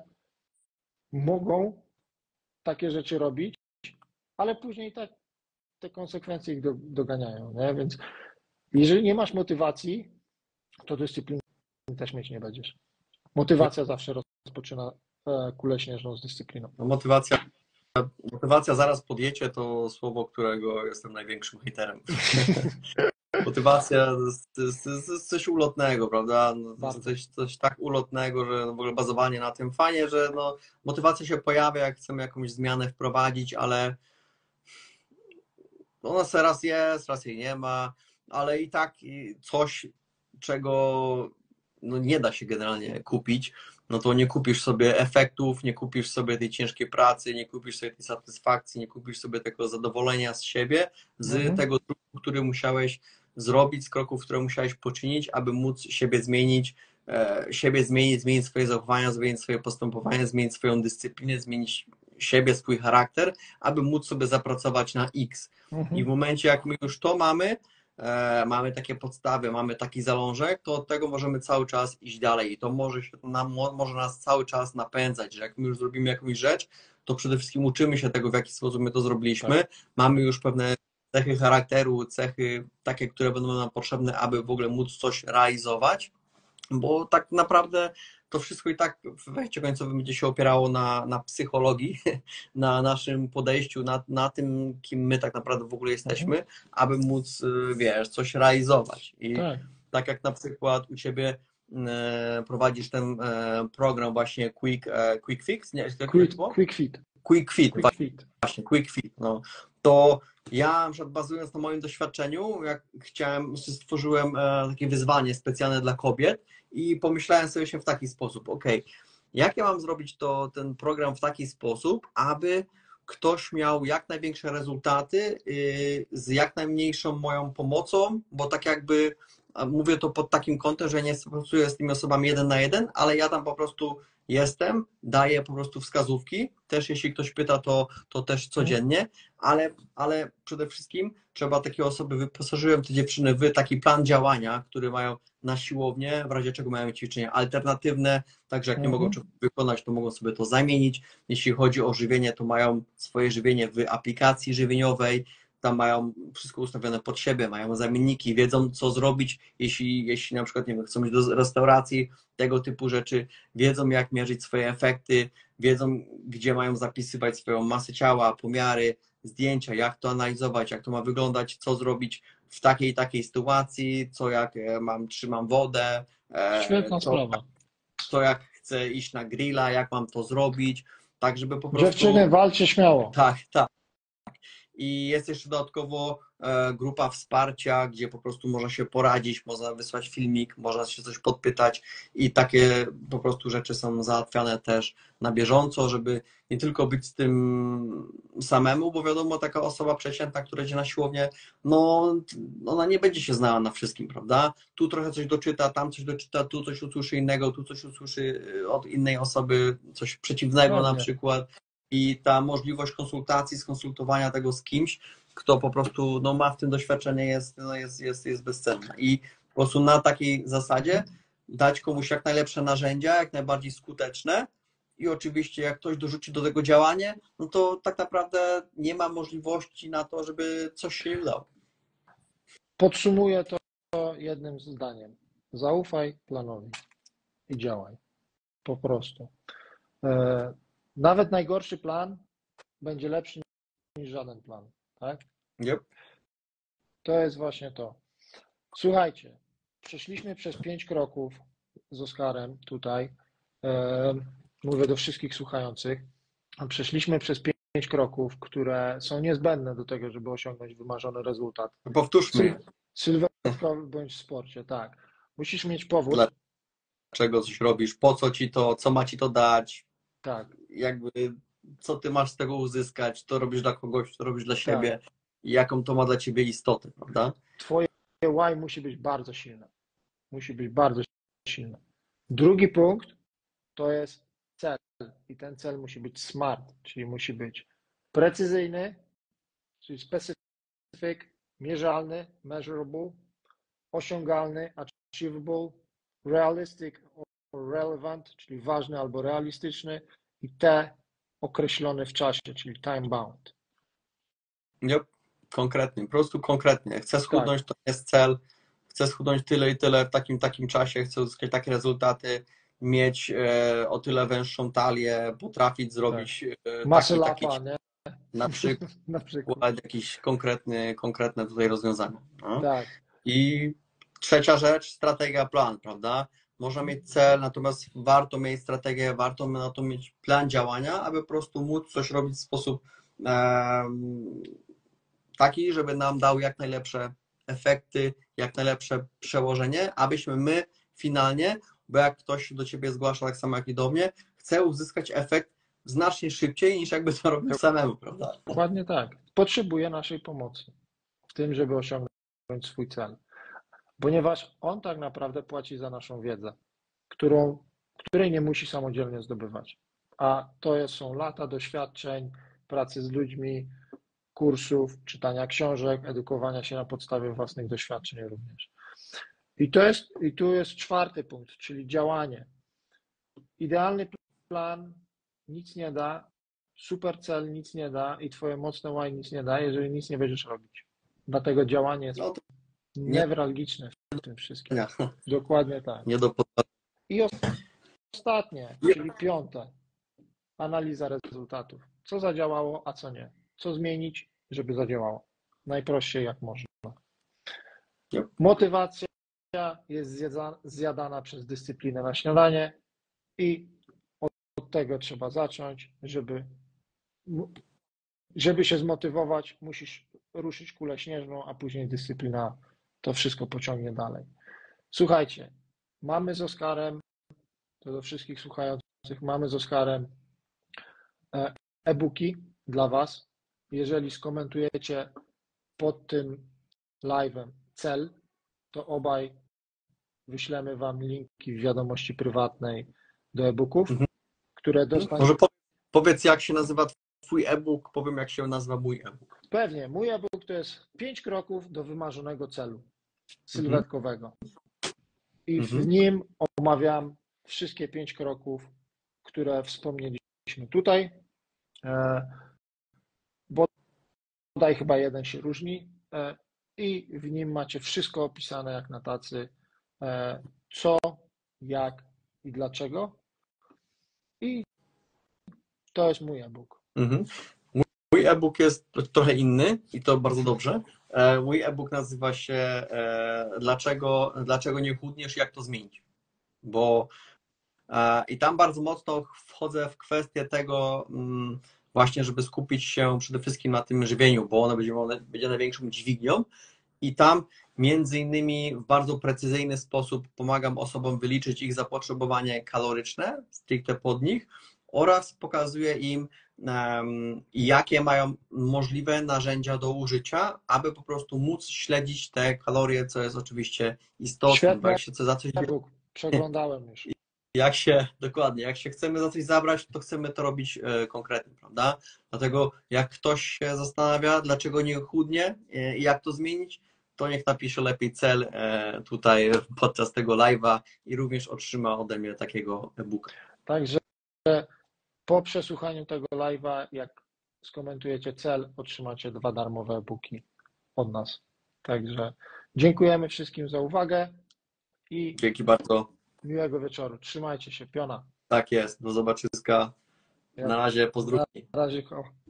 mogą takie rzeczy robić, ale później tak te konsekwencje ich do, doganiają. Nie? Więc jeżeli nie masz motywacji, to dyscypliny też mieć nie będziesz. Motywacja zawsze rozpoczyna e, kulę śnieżną z dyscypliną. No, motywacja, motywacja zaraz podjecie to słowo, którego jestem największym hejterem. Motywacja to jest, to jest, to jest coś ulotnego, prawda? No, to jest coś, coś tak ulotnego, że w ogóle bazowanie na tym fajnie, że no, motywacja się pojawia, jak chcemy jakąś zmianę wprowadzić, ale ona se raz jest, raz jej nie ma, ale i tak coś, czego no, nie da się generalnie kupić, no to nie kupisz sobie efektów, nie kupisz sobie tej ciężkiej pracy, nie kupisz sobie tej satysfakcji, nie kupisz sobie tego zadowolenia z siebie, z Mhm. tego trudu, który musiałeś zrobić, z kroków, które musiałeś poczynić, aby móc siebie zmienić, e, siebie zmienić, zmienić swoje zachowania, zmienić swoje postępowanie, zmienić swoją dyscyplinę, zmienić siebie, swój charakter, aby móc sobie zapracować na X. Mhm. I w momencie, jak my już to mamy, e, mamy takie podstawy, mamy taki zalążek, to od tego możemy cały czas iść dalej i to może, się, nam, może nas cały czas napędzać, że jak my już zrobimy jakąś rzecz, to przede wszystkim uczymy się tego, w jaki sposób my to zrobiliśmy, Tak. mamy już pewne cechy charakteru, cechy takie, które będą nam potrzebne, aby w ogóle móc coś realizować, bo tak naprawdę to wszystko i tak w efekcie końcowym będzie się opierało na, na psychologii, na naszym podejściu, na, na tym, kim my tak naprawdę w ogóle jesteśmy, Mhm. aby móc, wiesz, coś realizować. I Tak. tak jak na przykład u Ciebie e, prowadzisz ten e, program właśnie Quick, e, quick Fix, nie? Jak Quick, to było? quick fit. Quick Fit, Quick fit. właśnie, Quick Fit, no. To ja na przykład bazując na moim doświadczeniu, jak chciałem, stworzyłem e, takie wyzwanie specjalne dla kobiet i pomyślałem sobie się w taki sposób, ok, jak ja mam zrobić to, ten program w taki sposób, aby ktoś miał jak największe rezultaty y, z jak najmniejszą moją pomocą, bo tak jakby a mówię to pod takim kątem, że nie pracuję z tymi osobami jeden na jeden, ale ja tam po prostu jestem, daję po prostu wskazówki, też jeśli ktoś pyta, to, to też codziennie, ale, ale przede wszystkim trzeba takie osoby, wyposażyłem te dziewczyny w taki plan działania, który mają na siłownię, w razie czego mają ćwiczenia alternatywne, także jak nie mogą czegoś wykonać, to mogą sobie to zamienić. Jeśli chodzi o żywienie, to mają swoje żywienie w aplikacji żywieniowej, tam mają wszystko ustawione pod siebie, mają zamienniki, wiedzą co zrobić, jeśli, jeśli na przykład nie wiem, chcą iść do restauracji, tego typu rzeczy, wiedzą jak mierzyć swoje efekty, wiedzą gdzie mają zapisywać swoją masę ciała, pomiary, zdjęcia, jak to analizować, jak to ma wyglądać, co zrobić w takiej takiej sytuacji, co jak mam, trzymam wodę, Świetna co, sprawa. co jak chcę iść na grilla, jak mam to zrobić. tak żeby po prostu... Dziewczyny, walczcie śmiało. Tak, tak. I jest jeszcze dodatkowo e, grupa wsparcia, gdzie po prostu można się poradzić, można wysłać filmik, można się coś podpytać i takie po prostu rzeczy są załatwiane też na bieżąco, żeby nie tylko być z tym samemu, bo wiadomo, taka osoba przeciętna, która idzie na siłownię, no ona nie będzie się znała na wszystkim, prawda? Tu trochę coś doczyta, tam coś doczyta, tu coś usłyszy innego, tu coś usłyszy od innej osoby, coś przeciwnego na przykład. I ta możliwość konsultacji, skonsultowania tego z kimś, kto po prostu no, ma w tym doświadczenie, jest, no, jest, jest, jest bezcenna. I po prostu na takiej zasadzie dać komuś jak najlepsze narzędzia, jak najbardziej skuteczne i oczywiście jak ktoś dorzuci do tego działanie, no to tak naprawdę nie ma możliwości na to, żeby coś się nie udało. Podsumuję to jednym zdaniem. Zaufaj planowi i działaj. Po prostu. E Nawet najgorszy plan będzie lepszy niż żaden plan, tak? Yep. To jest właśnie to. Słuchajcie, przeszliśmy przez pięć kroków z Oskarem tutaj. E, mówię do wszystkich słuchających. Przeszliśmy przez pięć kroków, które są niezbędne do tego, żeby osiągnąć wymarzony rezultat. Powtórzmy. Syl sylwetkowy bądź w sporcie, tak. Musisz mieć powód. Dlaczego coś robisz? Po co ci to? Co ma ci to dać? Tak. Jakby, co ty masz z tego uzyskać, to robisz dla kogoś, to robisz dla siebie, tak. i jaką to ma dla ciebie istotę, prawda? Twoje why musi być bardzo silne. Musi być bardzo silne. Drugi punkt to jest cel. I ten cel musi być smart, czyli musi być precyzyjny, czyli specific, mierzalny, measurable, osiągalny, achievable, realistic or relevant, czyli ważny albo realistyczny i T określony w czasie, czyli time bound. Nie, konkretnie, po prostu konkretnie. Chcę schudnąć, tak. To jest cel, chcę schudnąć tyle i tyle w takim takim czasie, chcę uzyskać takie rezultaty, mieć e, o tyle węższą talię, potrafić zrobić tak. e, Muscle taki, upa, taki, nie? na przykład, na przykład. jakieś konkretne, konkretne tutaj rozwiązania. No? Tak. I trzecia rzecz, strategia, plan, prawda? Można mieć cel, natomiast warto mieć strategię, warto na to mieć plan działania, aby po prostu móc coś robić w sposób um, taki, żeby nam dał jak najlepsze efekty, jak najlepsze przełożenie, abyśmy my finalnie, bo jak ktoś do ciebie zgłasza, tak samo jak i do mnie, chce uzyskać efekt znacznie szybciej niż jakby to robił samemu, prawda? Dokładnie tak. Potrzebuje naszej pomocy w tym, żeby osiągnąć swój cel. Ponieważ on tak naprawdę płaci za naszą wiedzę, którą, której nie musi samodzielnie zdobywać. A to są lata doświadczeń, pracy z ludźmi, kursów, czytania książek, edukowania się na podstawie własnych doświadczeń również. I, to jest, i tu jest czwarty punkt, czyli działanie. Idealny plan nic nie da, super cel nic nie da i twoje mocne why nic nie da, jeżeli nic nie będziesz robić. Dlatego działanie jest no newralgiczne w tym wszystkim. Nie. Dokładnie tak. Nie do I ostatnie, czyli piąte, analiza rezultatów. Co zadziałało, a co nie. Co zmienić, żeby zadziałało. Najprościej jak można. Motywacja jest zjadana przez dyscyplinę na śniadanie i od tego trzeba zacząć, żeby, żeby się zmotywować, musisz ruszyć kulę śnieżną, a później dyscyplina to wszystko pociągnie dalej. Słuchajcie, mamy z Oskarem, to do wszystkich słuchających, mamy z Oskarem e-booki dla Was. Jeżeli skomentujecie pod tym live'em cel, to obaj wyślemy Wam linki w wiadomości prywatnej do e-booków, mhm. które dostaniecie. Może powiedz, jak się nazywa Twój e-book, powiem, jak się nazywa mój e-book. Pewnie. Mój e-book to jest pięć kroków do wymarzonego celu sylwetkowego. I w mhm. nim omawiam wszystkie pięć kroków, które wspomnieliśmy tutaj. Bo bodaj chyba jeden się różni. I w nim macie wszystko opisane jak na tacy, co, jak i dlaczego. I to jest mój e-book. Mhm. Mój e-book jest trochę inny i to bardzo dobrze. Mój e-book nazywa się Dlaczego, dlaczego nie chudniesz, jak to zmienić? Bo I tam bardzo mocno wchodzę w kwestię tego właśnie, żeby skupić się przede wszystkim na tym żywieniu, bo ono będzie, ono będzie największą dźwignią i tam między innymi w bardzo precyzyjny sposób pomagam osobom wyliczyć ich zapotrzebowanie kaloryczne, stricte pod nich, oraz pokazuję im, um, jakie mają możliwe narzędzia do użycia, aby po prostu móc śledzić te kalorie, co jest oczywiście istotne. Świetny Bo jak się co za coś e-book, przeglądałem już. jak się, dokładnie, jak się chcemy za coś zabrać, to chcemy to robić e, konkretnie, prawda? Dlatego jak ktoś się zastanawia, dlaczego nie chudnie e, i jak to zmienić, to niech napisze lepiej cel e, tutaj podczas tego live'a i również otrzyma ode mnie takiego e-booka. Także po przesłuchaniu tego live'a, jak skomentujecie cel, otrzymacie dwa darmowe e-booki od nas. Także dziękujemy wszystkim za uwagę i Dzięki bardzo. miłego wieczoru. Trzymajcie się, piona. Tak jest, do zobaczyska. Na razie, pozdrówki. Na razie.